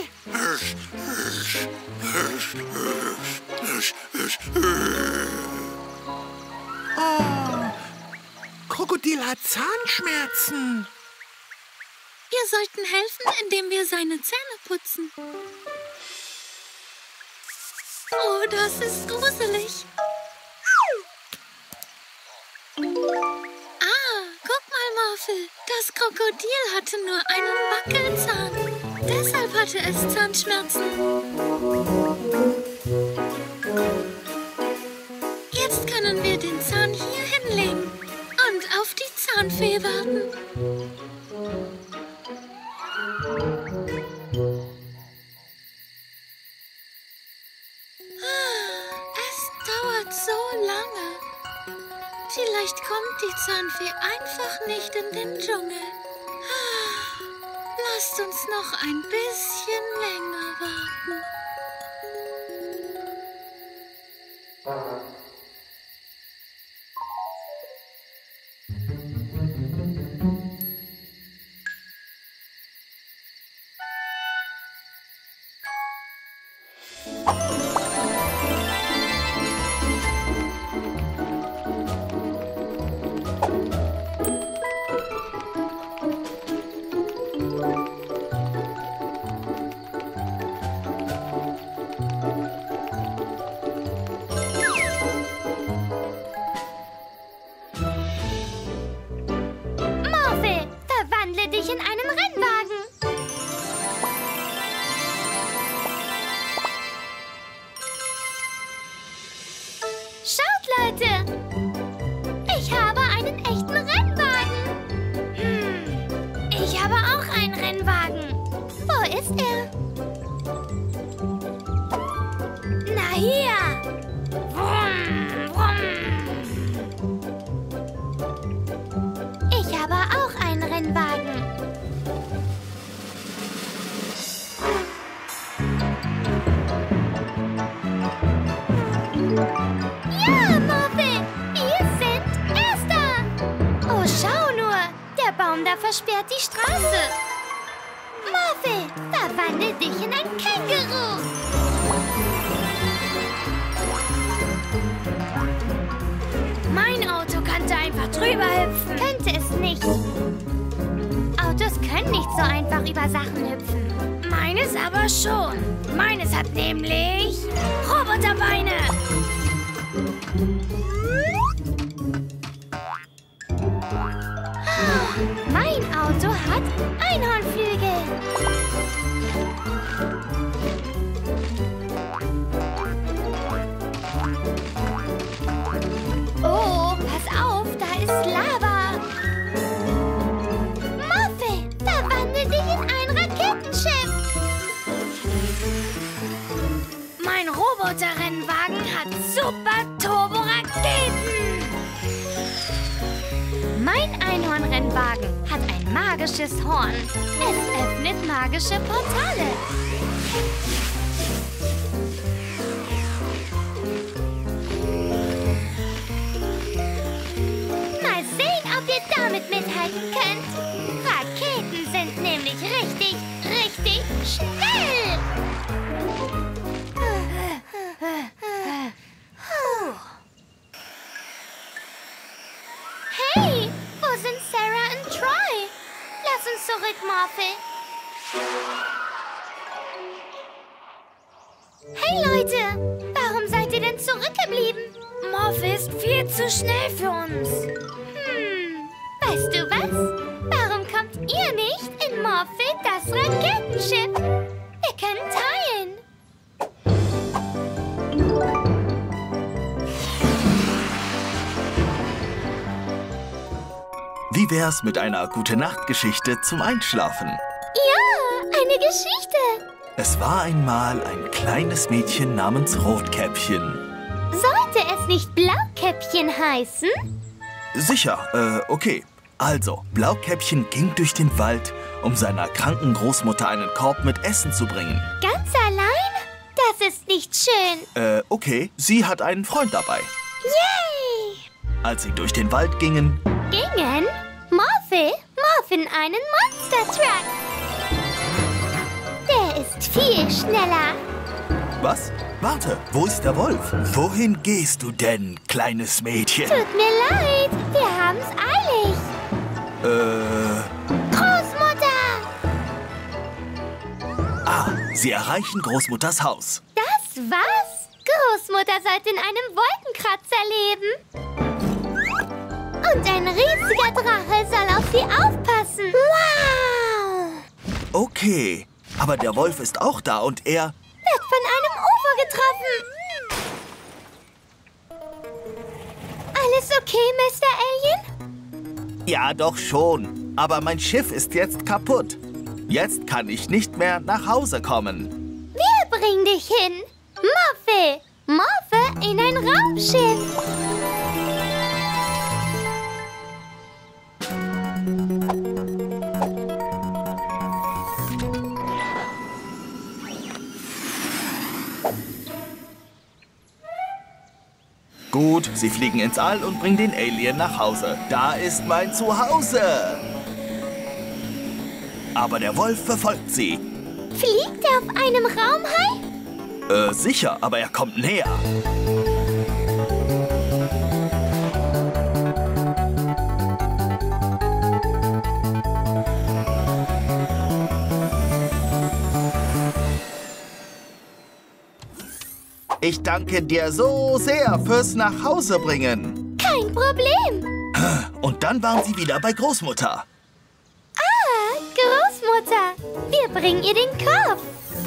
Oh, Krokodil hat Zahnschmerzen. Wir sollten helfen, indem wir seine Zähne putzen. Oh, das ist gruselig. Guck mal, Morphle. Das Krokodil hatte nur einen Wackelzahn. Deshalb hatte es Zahnschmerzen. Jetzt können wir den Zahn hier hinlegen und auf die Zahnfee warten. Es dauert so lange. Vielleicht kommt die Zahnfee einfach nicht in den Dschungel. Lasst uns noch ein bisschen länger warten. dich in einen Rennwagen. Schaut, Leute! Ich habe einen echten Rennwagen. Ich habe auch einen Rennwagen. Wo ist er? Na hier! Brumm, brumm. Ich habe auch einen Rennwagen. Ja, Morphle! Wir sind Erster! Oh, schau nur! Der Baum da versperrt die Straße. Morphle, verwandle dich in ein Känguru. Mein Auto könnte einfach drüber hüpfen. Könnte es nicht. Autos können nicht so einfach über Sachen hüpfen. Meines aber schon. Meines hat nämlich Roboterbeine. Mein Auto hat Einhornflügel. Oh, pass auf, da ist Lava. Morphle, verwandle dich in ein Raketenschiff. Mein Roboterrennwagen hat Super-Turbo-Raketen. Mein Einhornrennwagen hat ein magisches Horn. Es öffnet magische Portale. Mal sehen, ob ihr damit mithalten könnt. Raketen sind nämlich richtig, richtig schnell. Hey, wo sind Sarah und Troy? Lass uns zurück, Morphle. Hey, Leute, warum seid ihr denn zurückgeblieben? Morphle ist viel zu schnell für uns. Weißt du was? Warum kommt ihr nicht in Morphle das Raketenschiff? Wir können teilen. Wie wär's mit einer Gute-Nacht-Geschichte zum Einschlafen? Ja, eine Geschichte. Es war einmal ein kleines Mädchen namens Rotkäppchen. Sollte es nicht Blaukäppchen heißen? Sicher, okay. Also, Blaukäppchen ging durch den Wald, um seiner kranken Großmutter einen Korb mit Essen zu bringen. Ganz allein? schön. Okay. Sie hat einen Freund dabei. Yay! Als sie durch den Wald gingen... Morphle, morph in einen Monster Truck. Der ist viel schneller. Was? Warte, wo ist der Wolf? Wohin gehst du denn, kleines Mädchen? Tut mir leid, wir haben's eilig. Großmutter! Ah, sie erreichen Großmutters Haus. Das war's? Großmutter sollte in einem Wolkenkratzer leben. Und ein riesiger Drache soll auf sie aufpassen. Wow! Okay, aber der Wolf ist auch da und er... wird von einem UFO getroffen. Alles okay, Mr. Alien? Ja, doch schon. Aber mein Schiff ist jetzt kaputt. Jetzt kann ich nicht mehr nach Hause kommen. Wir bringen dich hin. Morphle, morphe in ein Raumschiff. Gut, sie fliegen ins All und bringen den Alien nach Hause. Da ist mein Zuhause. Aber der Wolf verfolgt sie. Fliegt er auf einem Raumhai? Sicher, aber er kommt näher. Ich danke dir so sehr fürs Nachhausebringen. Kein Problem. Und dann waren sie wieder bei Großmutter. Ah, Großmutter. Wir bringen ihr den Korb.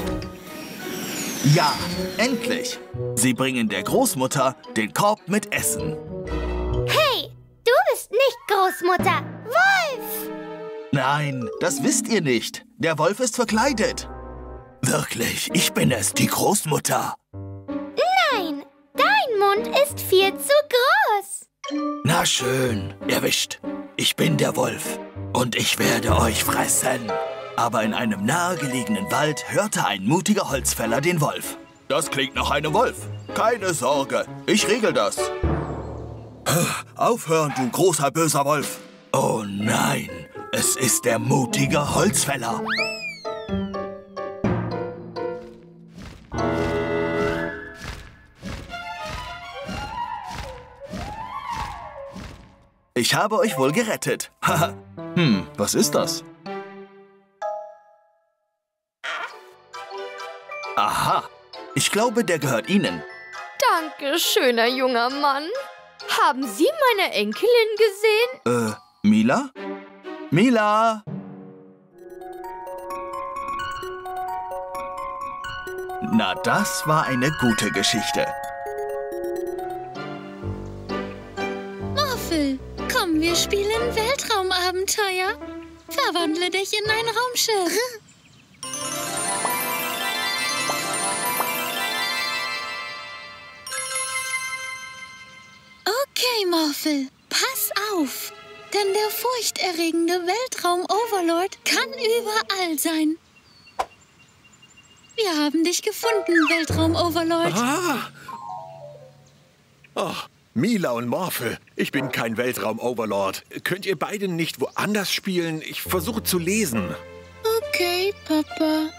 Ja, endlich. Sie bringen der Großmutter den Korb mit Essen. Hey, du bist nicht Großmutter. Wolf! Nein, das wisst ihr nicht. Der Wolf ist verkleidet. Wirklich, ich bin es, die Großmutter. Nein, dein Mund ist viel zu groß. Na schön, erwischt. Ich bin der Wolf und ich werde euch fressen. Aber in einem nahegelegenen Wald hörte ein mutiger Holzfäller den Wolf. Das klingt nach einem Wolf. Keine Sorge, ich regel das. Aufhören, du großer böser Wolf. Oh nein, es ist der mutige Holzfäller. Ich habe euch wohl gerettet. Was ist das? Aha, ich glaube, der gehört Ihnen. Danke, schöner junger Mann. Haben Sie meine Enkelin gesehen? Mila? Mila! Na, das war eine gute Geschichte. Morphle, komm, wir spielen Weltraumabenteuer. Verwandle dich in ein Raumschiff. Okay, Morphle, pass auf. Denn der furchterregende Weltraum-Overlord kann überall sein. Wir haben dich gefunden, Weltraum-Overlord. Ah. Oh, Mila und Morphle, ich bin kein Weltraum-Overlord. Könnt ihr beide nicht woanders spielen? Ich versuche zu lesen. Okay, Papa.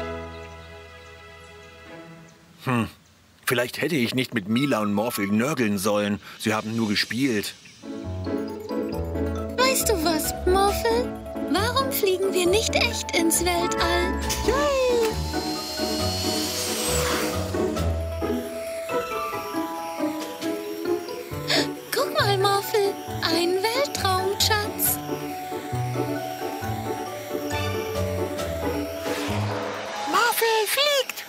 Vielleicht hätte ich nicht mit Mila und Morphle nörgeln sollen. Sie haben nur gespielt. Weißt du was, Morphle? Warum fliegen wir nicht echt ins Weltall? Yay! Guck mal, Morphle, ein Weltraumschatz. Morphle fliegt!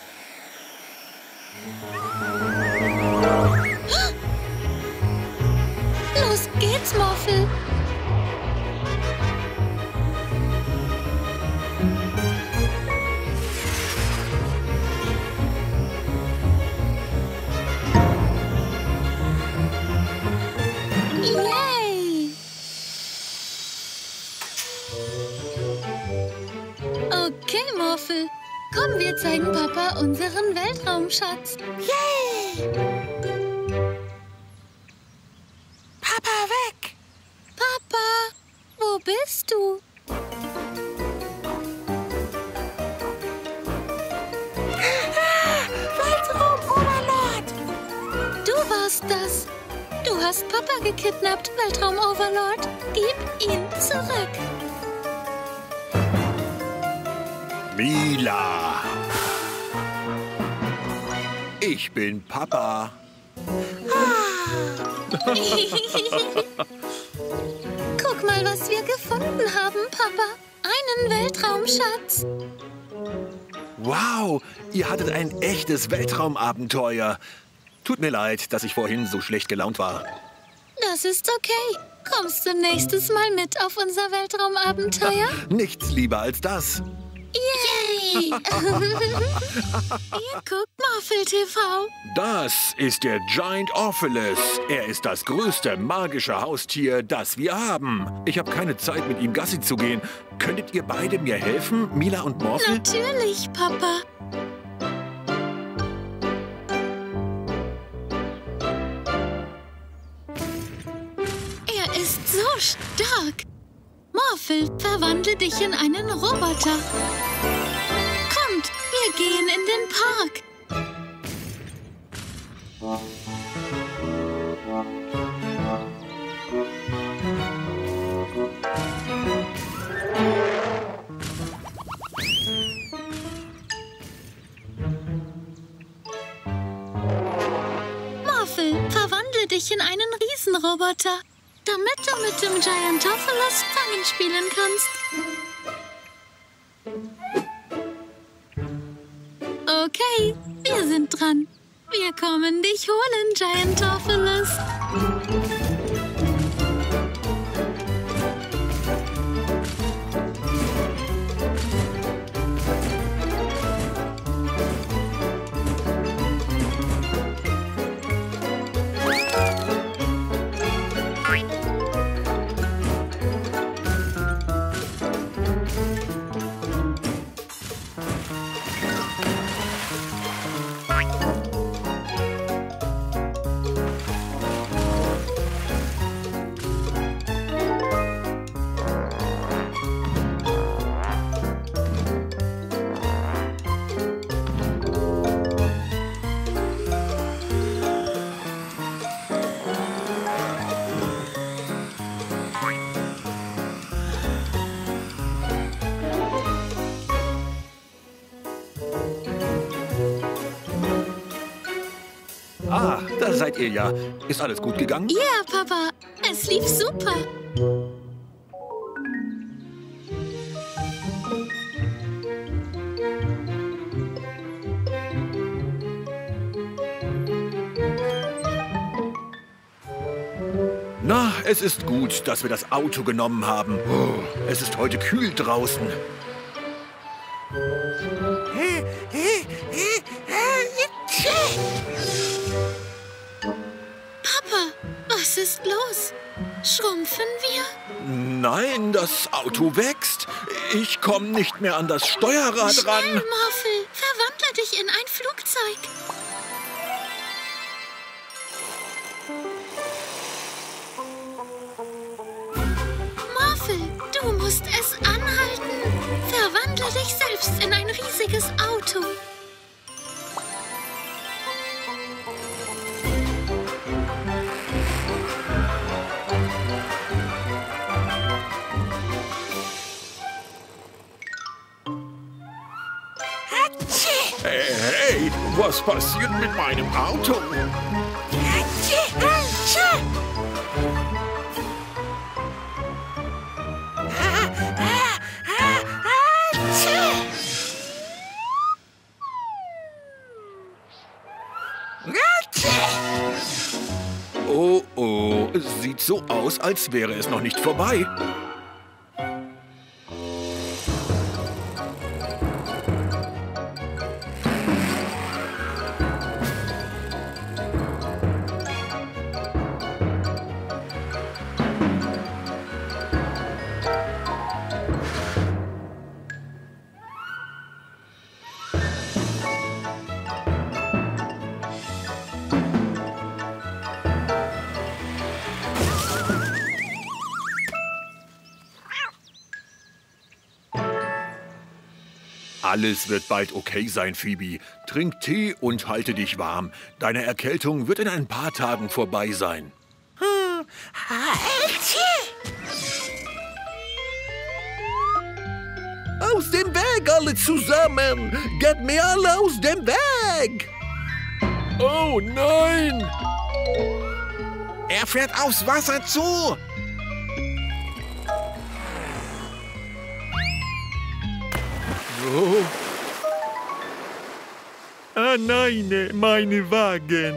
Los geht's, Morphle. Yay! Okay, Morphle. Komm, wir zeigen Papa unseren Weltraumschatz. Yay! Papa, weg! Papa, wo bist du? Weltraum-Overlord! Du warst das. Du hast Papa gekidnappt, Weltraum-Overlord. Gib ihn zurück. Mila! Ich bin Papa. Guck mal, was wir gefunden haben, Papa. Einen Weltraumschatz. Wow, ihr hattet ein echtes Weltraumabenteuer. Tut mir leid, dass ich vorhin so schlecht gelaunt war. Das ist okay. Kommst du nächstes Mal mit auf unser Weltraumabenteuer? Nichts lieber als das. Yay! Ihr guckt Morphle TV. Das ist der Giant Orpheus. Er ist das größte magische Haustier, das wir haben. Ich habe keine Zeit, mit ihm Gassi zu gehen. Könntet ihr beide mir helfen, Mila und Morphle? Natürlich, Papa. Er ist so stark. Morphle, verwandle dich in einen Roboter. Kommt, wir gehen in den Park. Morphle, verwandle dich in einen Riesenroboter, damit du mit dem Giantopheles Fangen spielen kannst. Okay, wir sind dran. Wir kommen dich holen, Giantopheles. Ah, da seid ihr ja. Ist alles gut gegangen? Ja, Papa. Es lief super. Na, es ist gut, dass wir das Auto genommen haben. Oh, es ist heute kühl draußen. Papa, was ist los? Schrumpfen wir? Nein, das Auto wächst. Ich komme nicht mehr an das Steuerrad Schnell, ran. Morphle, verwandle dich in ein Flugzeug. Morphle, du musst es anhalten. Verwandle dich selbst in ein riesiges Auto. Hey, was passiert mit meinem Auto? Oh, oh, es sieht so aus, als wäre es noch nicht vorbei. Alles wird bald okay sein, Phoebe. Trink Tee und halte dich warm. Deine Erkältung wird in ein paar Tagen vorbei sein. Aus dem Weg, alle zusammen! Geht mir alle aus dem Weg! Oh nein! Er fährt aufs Wasser zu. Oh. Ah nein, meine Wagen.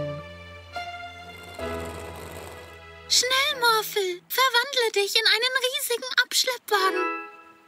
Schnell, Morphle, verwandle dich in einen riesigen Abschleppwagen.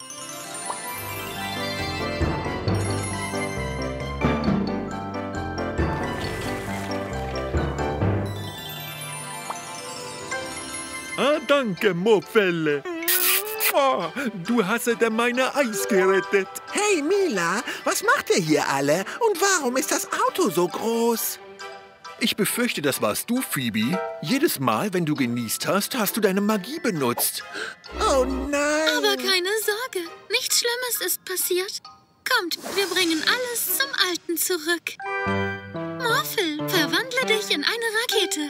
Ah, danke, Morphle. Oh, du hast meine Eis gerettet. Hey, Mila, was macht ihr hier alle? Und warum ist das Auto so groß? Ich befürchte, das warst du, Phoebe. Jedes Mal, wenn du genießt hast, hast du deine Magie benutzt. Oh nein! Aber keine Sorge, nichts Schlimmes ist passiert. Kommt, wir bringen alles zum Alten zurück. Morphle, verwandle dich in eine Rakete.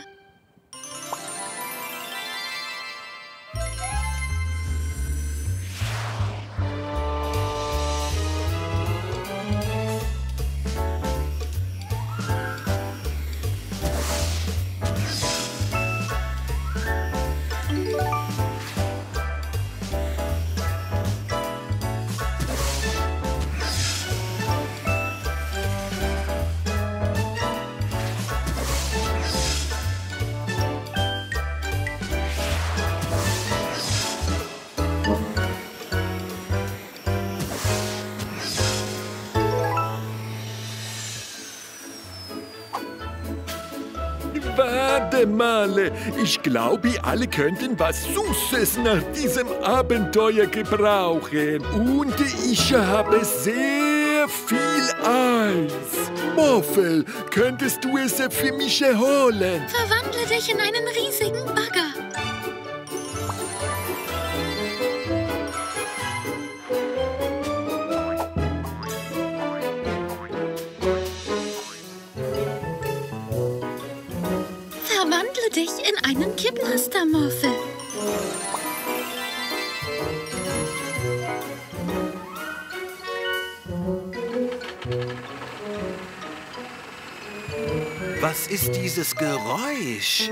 Warte mal, ich glaube, wir alle könnten was Süßes nach diesem Abenteuer gebrauchen. Und ich habe sehr viel Eis. Morphle, könntest du es für mich holen? Verwandle dich in einen riesigen Bagger. Verwandle dich in einen Kipplaster, Morphle. Was ist dieses Geräusch?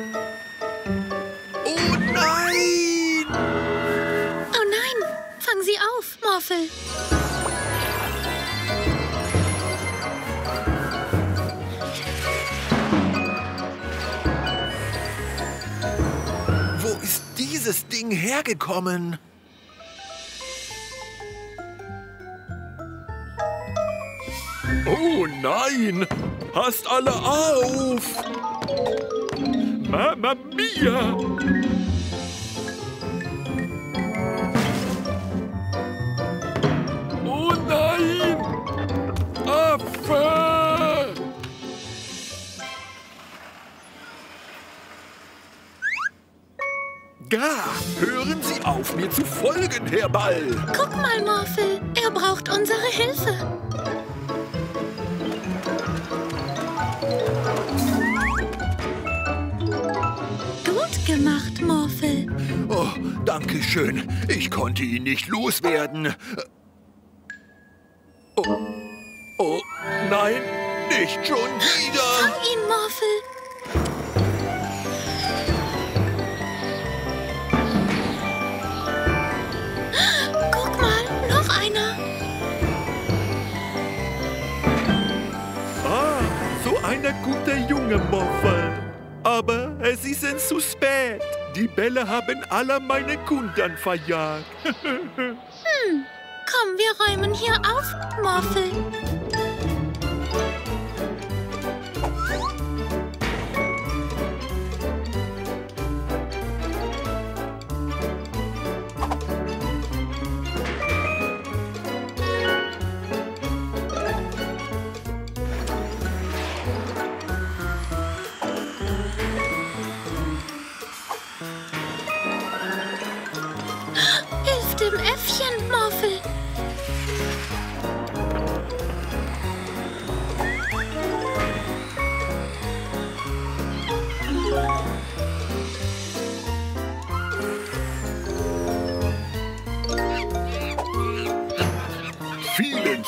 Oh nein! Oh nein! Fang sie auf, Morphle. Wo ist dieses Ding hergekommen? Oh nein! Passt alle auf! Mamma mia! Oh nein! Affe! Gar! Hören Sie auf, mir zu folgen, Herr Ball! Guck mal, Morphle. Er braucht unsere Hilfe. Gut gemacht, Morphle. Oh, danke schön. Ich konnte ihn nicht loswerden. Oh, nein, nicht schon wieder. Fang ihn, Morphle. Guck mal, noch einer. Ah, so ein guter Junge, Morphle. Aber es ist zu spät. Die Bälle haben alle meine Kunden verjagt. Komm, wir räumen hier auf, Morphle. Hilf dem Äffchen, Morphle.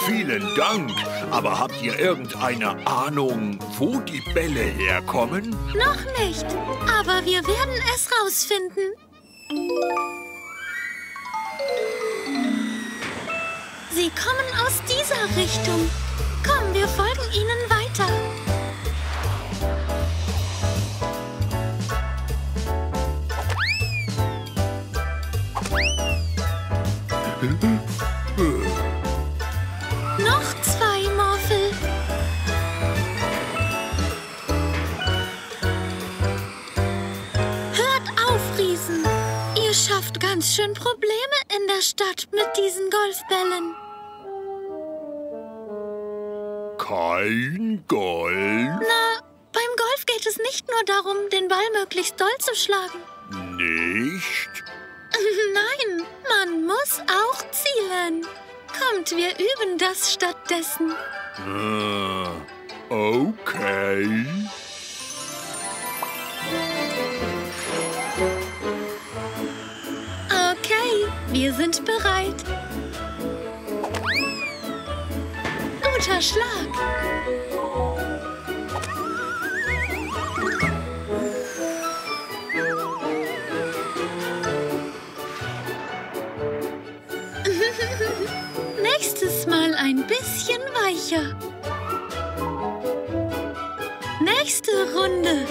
vielen Dank. Aber habt ihr irgendeine Ahnung, wo die Bälle herkommen? Noch nicht, aber wir werden es rausfinden. Sie kommen aus dieser Richtung. Komm, wir folgen ihnen weiter. Noch 2, Morphle. Hört auf, Riesen. Ihr schafft ganz schön Probleme in der Stadt mit diesen Golfbällen. Kein Golf? Na, beim Golf geht es nicht nur darum, den Ball möglichst doll zu schlagen. Nicht? Nein, man muss auch zielen. Kommt, wir üben das stattdessen. Okay. Okay, wir sind bereit. Guter Schlag. Nächstes Mal ein bisschen weicher. Nächste Runde.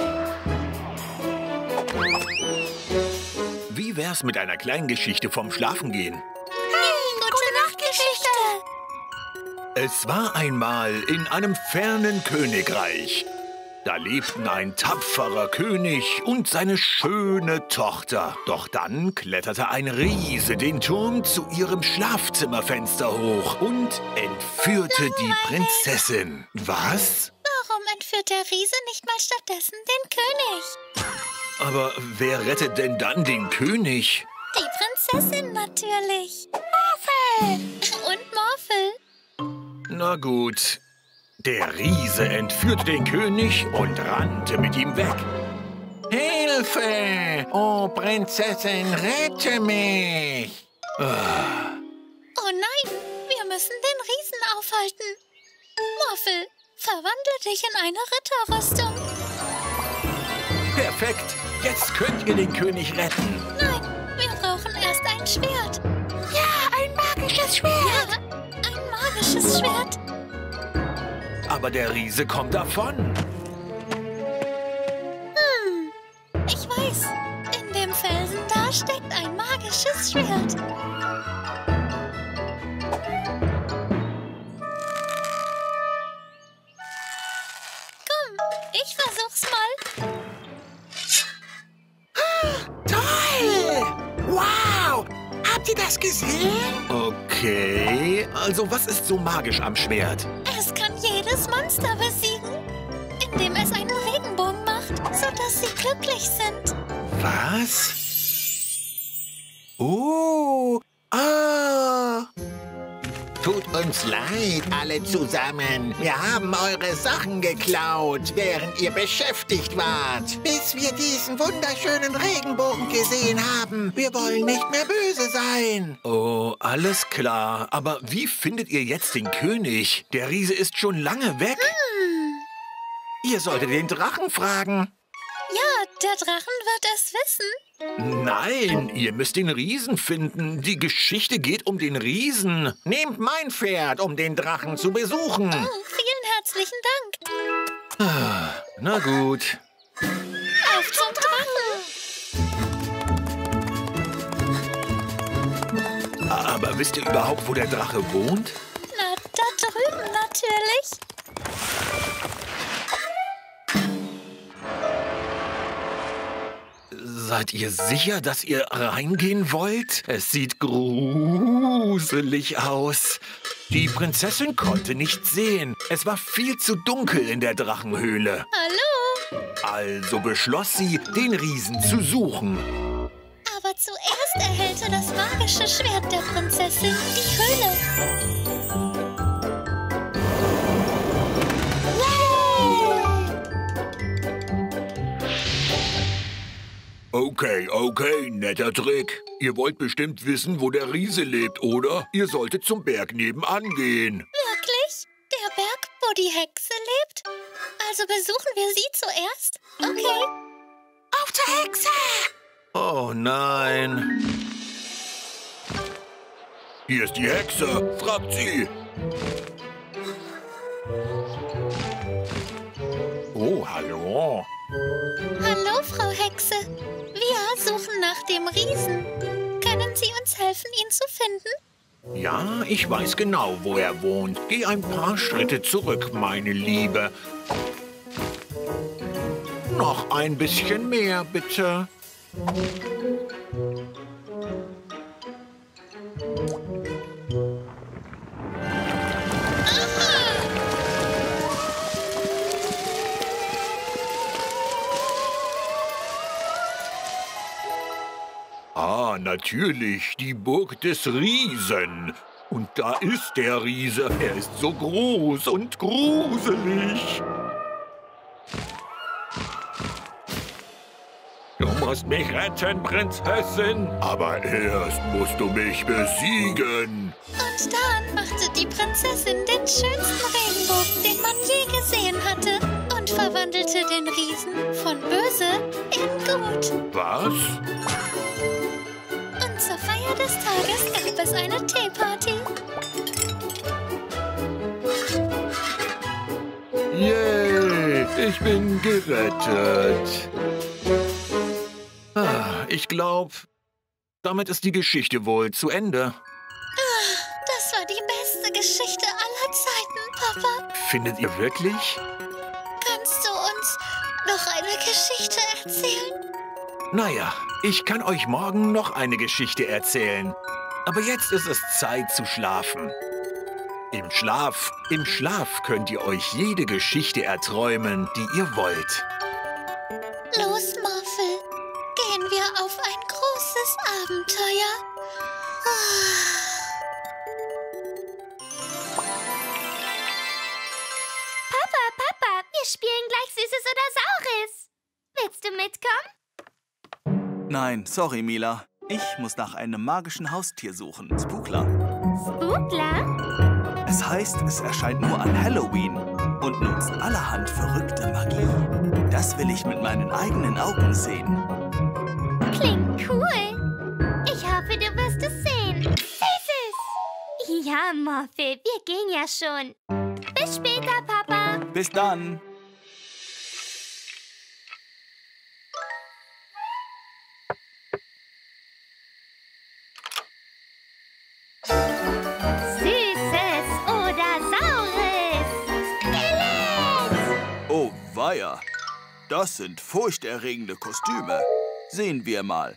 Wie wär's mit einer kleinen Geschichte vom Schlafengehen? Hey, gute Nachtgeschichte. Es war einmal in einem fernen Königreich. Da lebten ein tapferer König und seine schöne Tochter. Doch dann kletterte ein Riese den Turm zu ihrem Schlafzimmerfenster hoch und entführte die Prinzessin. Was? Warum entführt der Riese nicht mal stattdessen den König? Aber wer rettet denn dann den König? Die Prinzessin natürlich. Morphle! Und Morphle. Na gut. Der Riese entführte den König und rannte mit ihm weg. Hilfe! Oh, Prinzessin, rette mich! Oh nein, wir müssen den Riesen aufhalten. Morphle, verwandle dich in eine Ritterrüstung. Perfekt. Jetzt könnt ihr den König retten. Nein, wir brauchen erst ein Schwert. Ja, ein magisches Schwert. Ja, ein magisches Schwert. Aber der Riese kommt davon. Ich weiß. In dem Felsen da steckt ein magisches Schwert. Komm, ich versuch's mal. Toll! Wow! Habt ihr das gesehen? Okay, also was ist so magisch am Schwert? Es kann jedes Monster besiegen, indem es einen Regenbogen macht, sodass sie glücklich sind. Was? Tut uns leid, alle zusammen. Wir haben eure Sachen geklaut, während ihr beschäftigt wart. Bis wir diesen wunderschönen Regenbogen gesehen haben. Wir wollen nicht mehr böse sein. Oh, alles klar. Aber wie findet ihr jetzt den König? Der Riese ist schon lange weg. Ihr solltet den Drachen fragen. Ja, der Drachen wird es wissen. Nein, ihr müsst den Riesen finden. Die Geschichte geht um den Riesen. Nehmt mein Pferd, um den Drachen zu besuchen. Oh, vielen herzlichen Dank. Na gut. Auf zum Drachen. Aber wisst ihr überhaupt, wo der Drache wohnt? Na, da drüben natürlich. Seid ihr sicher, dass ihr reingehen wollt? Es sieht gruselig aus. Die Prinzessin konnte nichts sehen. Es war viel zu dunkel in der Drachenhöhle. Hallo? Also beschloss sie, den Riesen zu suchen. Aber zuerst erhellte das magische Schwert der Prinzessin die Höhle. Okay, netter Trick. Ihr wollt bestimmt wissen, wo der Riese lebt, oder? Ihr solltet zum Berg nebenan gehen. Wirklich? Der Berg, wo die Hexe lebt? Also besuchen wir sie zuerst? Okay. Auf zur Hexe! Oh nein. Hier ist die Hexe. Fragt sie. Oh, hallo. Hallo, Frau Hexe. Wir suchen nach dem Riesen. Können Sie uns helfen, ihn zu finden? Ja, ich weiß genau, wo er wohnt. Geh ein paar Schritte zurück, meine Liebe. Noch ein bisschen mehr, bitte. Ah, natürlich, die Burg des Riesen. Und da ist der Riese. Er ist so groß und gruselig. Du musst mich retten, Prinzessin. Aber erst musst du mich besiegen. Und dann machte die Prinzessin den schönsten Regenbogen, den man je gesehen hatte, und verwandelte den Riesen von böse in gut. Was? Und zur Feier des Tages gab es eine Teeparty. Yay, ich bin gerettet. Ich glaube, damit ist die Geschichte wohl zu Ende. Das war die beste Geschichte aller Zeiten, Papa. Findet ihr wirklich? Kannst du uns noch eine Geschichte erzählen? Naja, ich kann euch morgen noch eine Geschichte erzählen. Aber jetzt ist es Zeit zu schlafen. Im Schlaf könnt ihr euch jede Geschichte erträumen, die ihr wollt. Los, Morphle. Gehen wir auf ein großes Abenteuer. Papa, wir spielen gleich Süßes oder Saures. Willst du mitkommen? Nein, sorry, Mila. Ich muss nach einem magischen Haustier suchen. Spookler. Spookler? Es heißt, es erscheint nur an Halloween und nutzt allerhand verrückte Magie. Das will ich mit meinen eigenen Augen sehen. Klingt cool. Ich hoffe, du wirst es sehen. Süßes! Ja, Morphle, wir gehen ja schon. Bis später, Papa. Bis dann. Süßes oder Saures? Skelett! Oh, weia. Das sind furchterregende Kostüme. Sehen wir mal.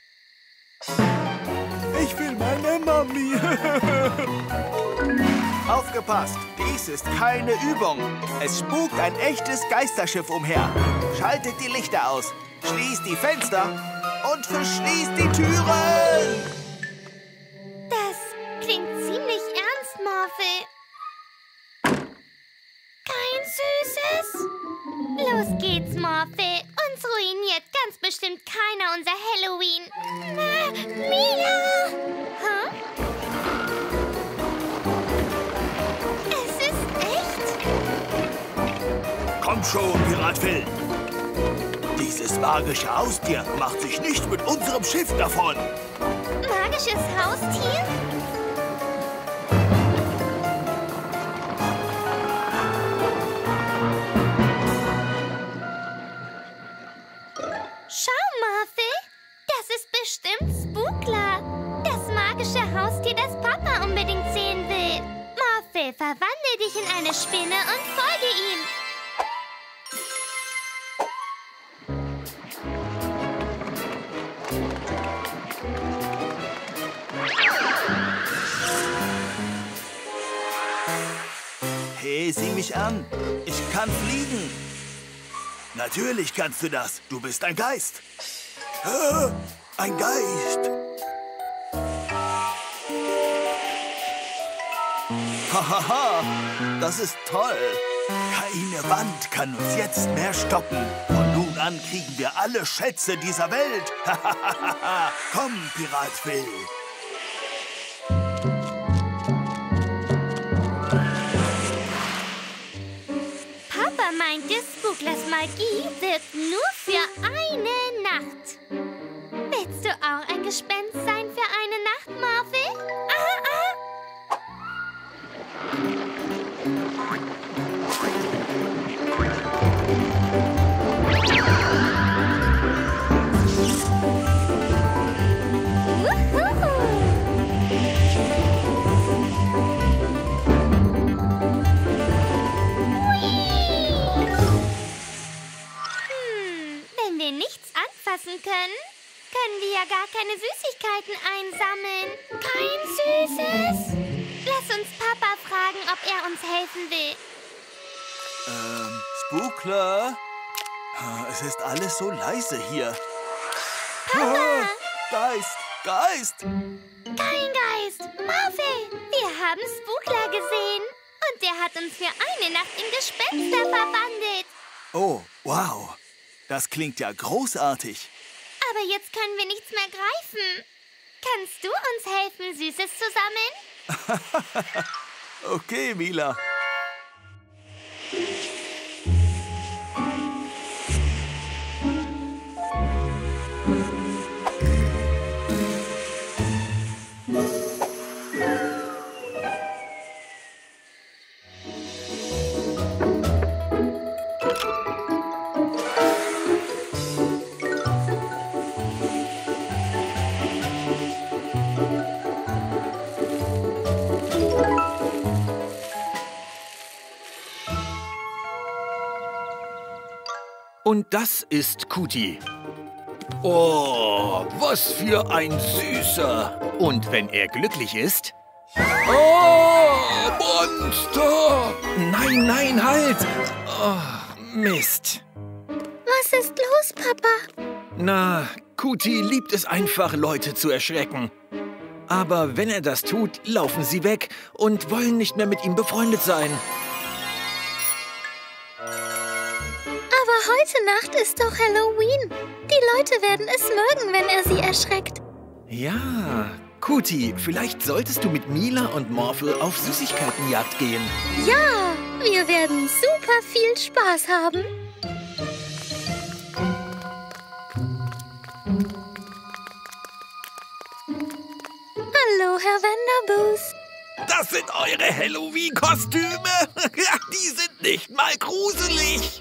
Ich will meine Mami. Aufgepasst, dies ist keine Übung. Es spukt ein echtes Geisterschiff umher. Schaltet die Lichter aus, schließt die Fenster und verschließt die Türen. Das klingt ziemlich ernst, Morphle. Kein Süßes? Los geht's, Morphle. Uns ruiniert ganz bestimmt keiner unser Halloween. Mila! Hä? Es ist echt? Komm schon, Pirat Phil. Dieses magische Haustier macht sich nicht mit unserem Schiff davon. Magisches Haustier? Schau, Morphle. Das ist bestimmt Spookler. Das magische Haustier, das Papa unbedingt sehen will. Morphle, verwandle dich in eine Spinne und folge ihm. Hey, sieh mich an. Ich kann fliegen. Natürlich kannst du das. Du bist ein Geist. Ein Geist. Hahaha, das ist toll. Keine Wand kann uns jetzt mehr stoppen. Von nun an kriegen wir alle Schätze dieser Welt. Komm, Pirat Phil. Papa meinte, Spooklers Magie wird nur für eine Nacht. Willst du auch ein Gespenst sein für eine Nacht, Morphle? Wenn wir nichts anfassen können, können wir ja gar keine Süßigkeiten einsammeln. Kein Süßes? Lass uns Papa fragen, ob er uns helfen will. Spookler? Es ist alles so leise hier. Papa! Geist! Geist! Kein Geist! Morphle! Wir haben Spookler gesehen. Und der hat uns für eine Nacht in Gespenster verwandelt. Oh, wow. Das klingt ja großartig. Aber jetzt können wir nichts mehr greifen. Kannst du uns helfen, Süßes zu sammeln? Okay, Mila. Und das ist Kuti. Oh, was für ein Süßer. Und wenn er glücklich ist... Oh, Monster! Nein, nein, halt! Oh, Mist. Was ist los, Papa? Na, Kuti liebt es einfach, Leute zu erschrecken. Aber wenn er das tut, laufen sie weg und wollen nicht mehr mit ihm befreundet sein. Aber heute Nacht ist doch Halloween. Die Leute werden es mögen, wenn er sie erschreckt. Ja, Kuti, vielleicht solltest du mit Mila und Morphle auf Süßigkeitenjagd gehen. Ja, wir werden super viel Spaß haben. Hallo, Herr Wenderbus. Das sind eure Halloween-Kostüme? Die sind nicht mal gruselig.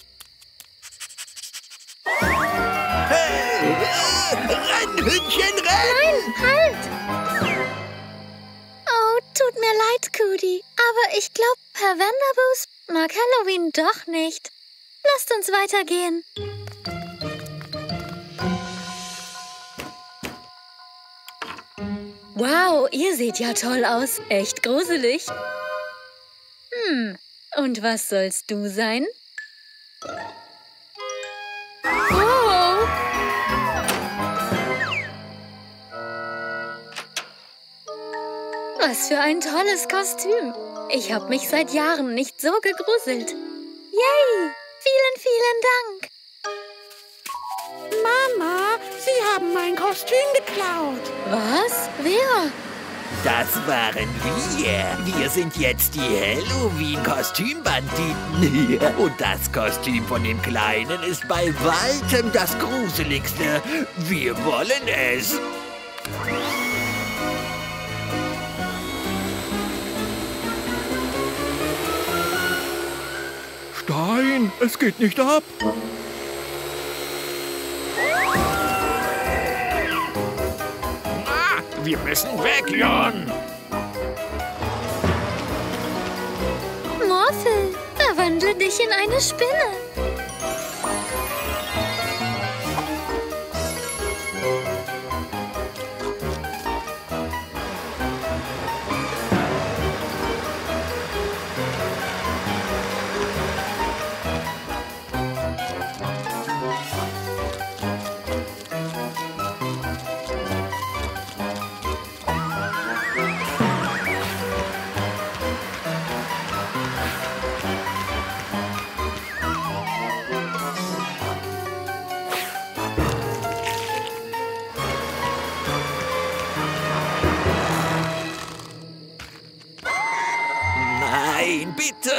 Hey, renn, Hündchen, renn! Nein, halt! Oh, tut mir leid, Kuti. Aber ich glaube, Herr Wenderbus mag Halloween doch nicht. Lasst uns weitergehen. Wow, ihr seht ja toll aus. Echt gruselig. Und was sollst du sein? Oh! Was für ein tolles Kostüm. Ich habe mich seit Jahren nicht so gegruselt. Yay! Vielen, vielen Dank. Mama, Sie haben mein Kostüm geklaut. Was? Wer? Das waren wir. Wir sind jetzt die Halloween-Kostümbanditen. Und das Kostüm von dem Kleinen ist bei weitem das Gruseligste. Wir wollen es. Stein, es geht nicht ab. Wir müssen weg, Jon! Morphle, verwandle dich in eine Spinne.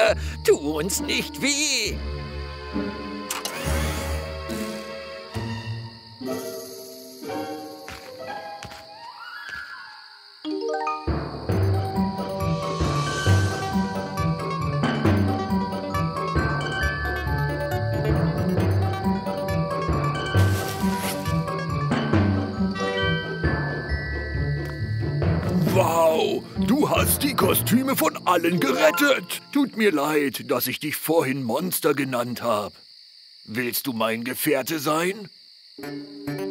Tu uns nicht weh. Wow, du hast die Kostüme von allen gerettet. Tut mir leid, dass ich dich vorhin Monster genannt habe. Willst du mein Gefährte sein?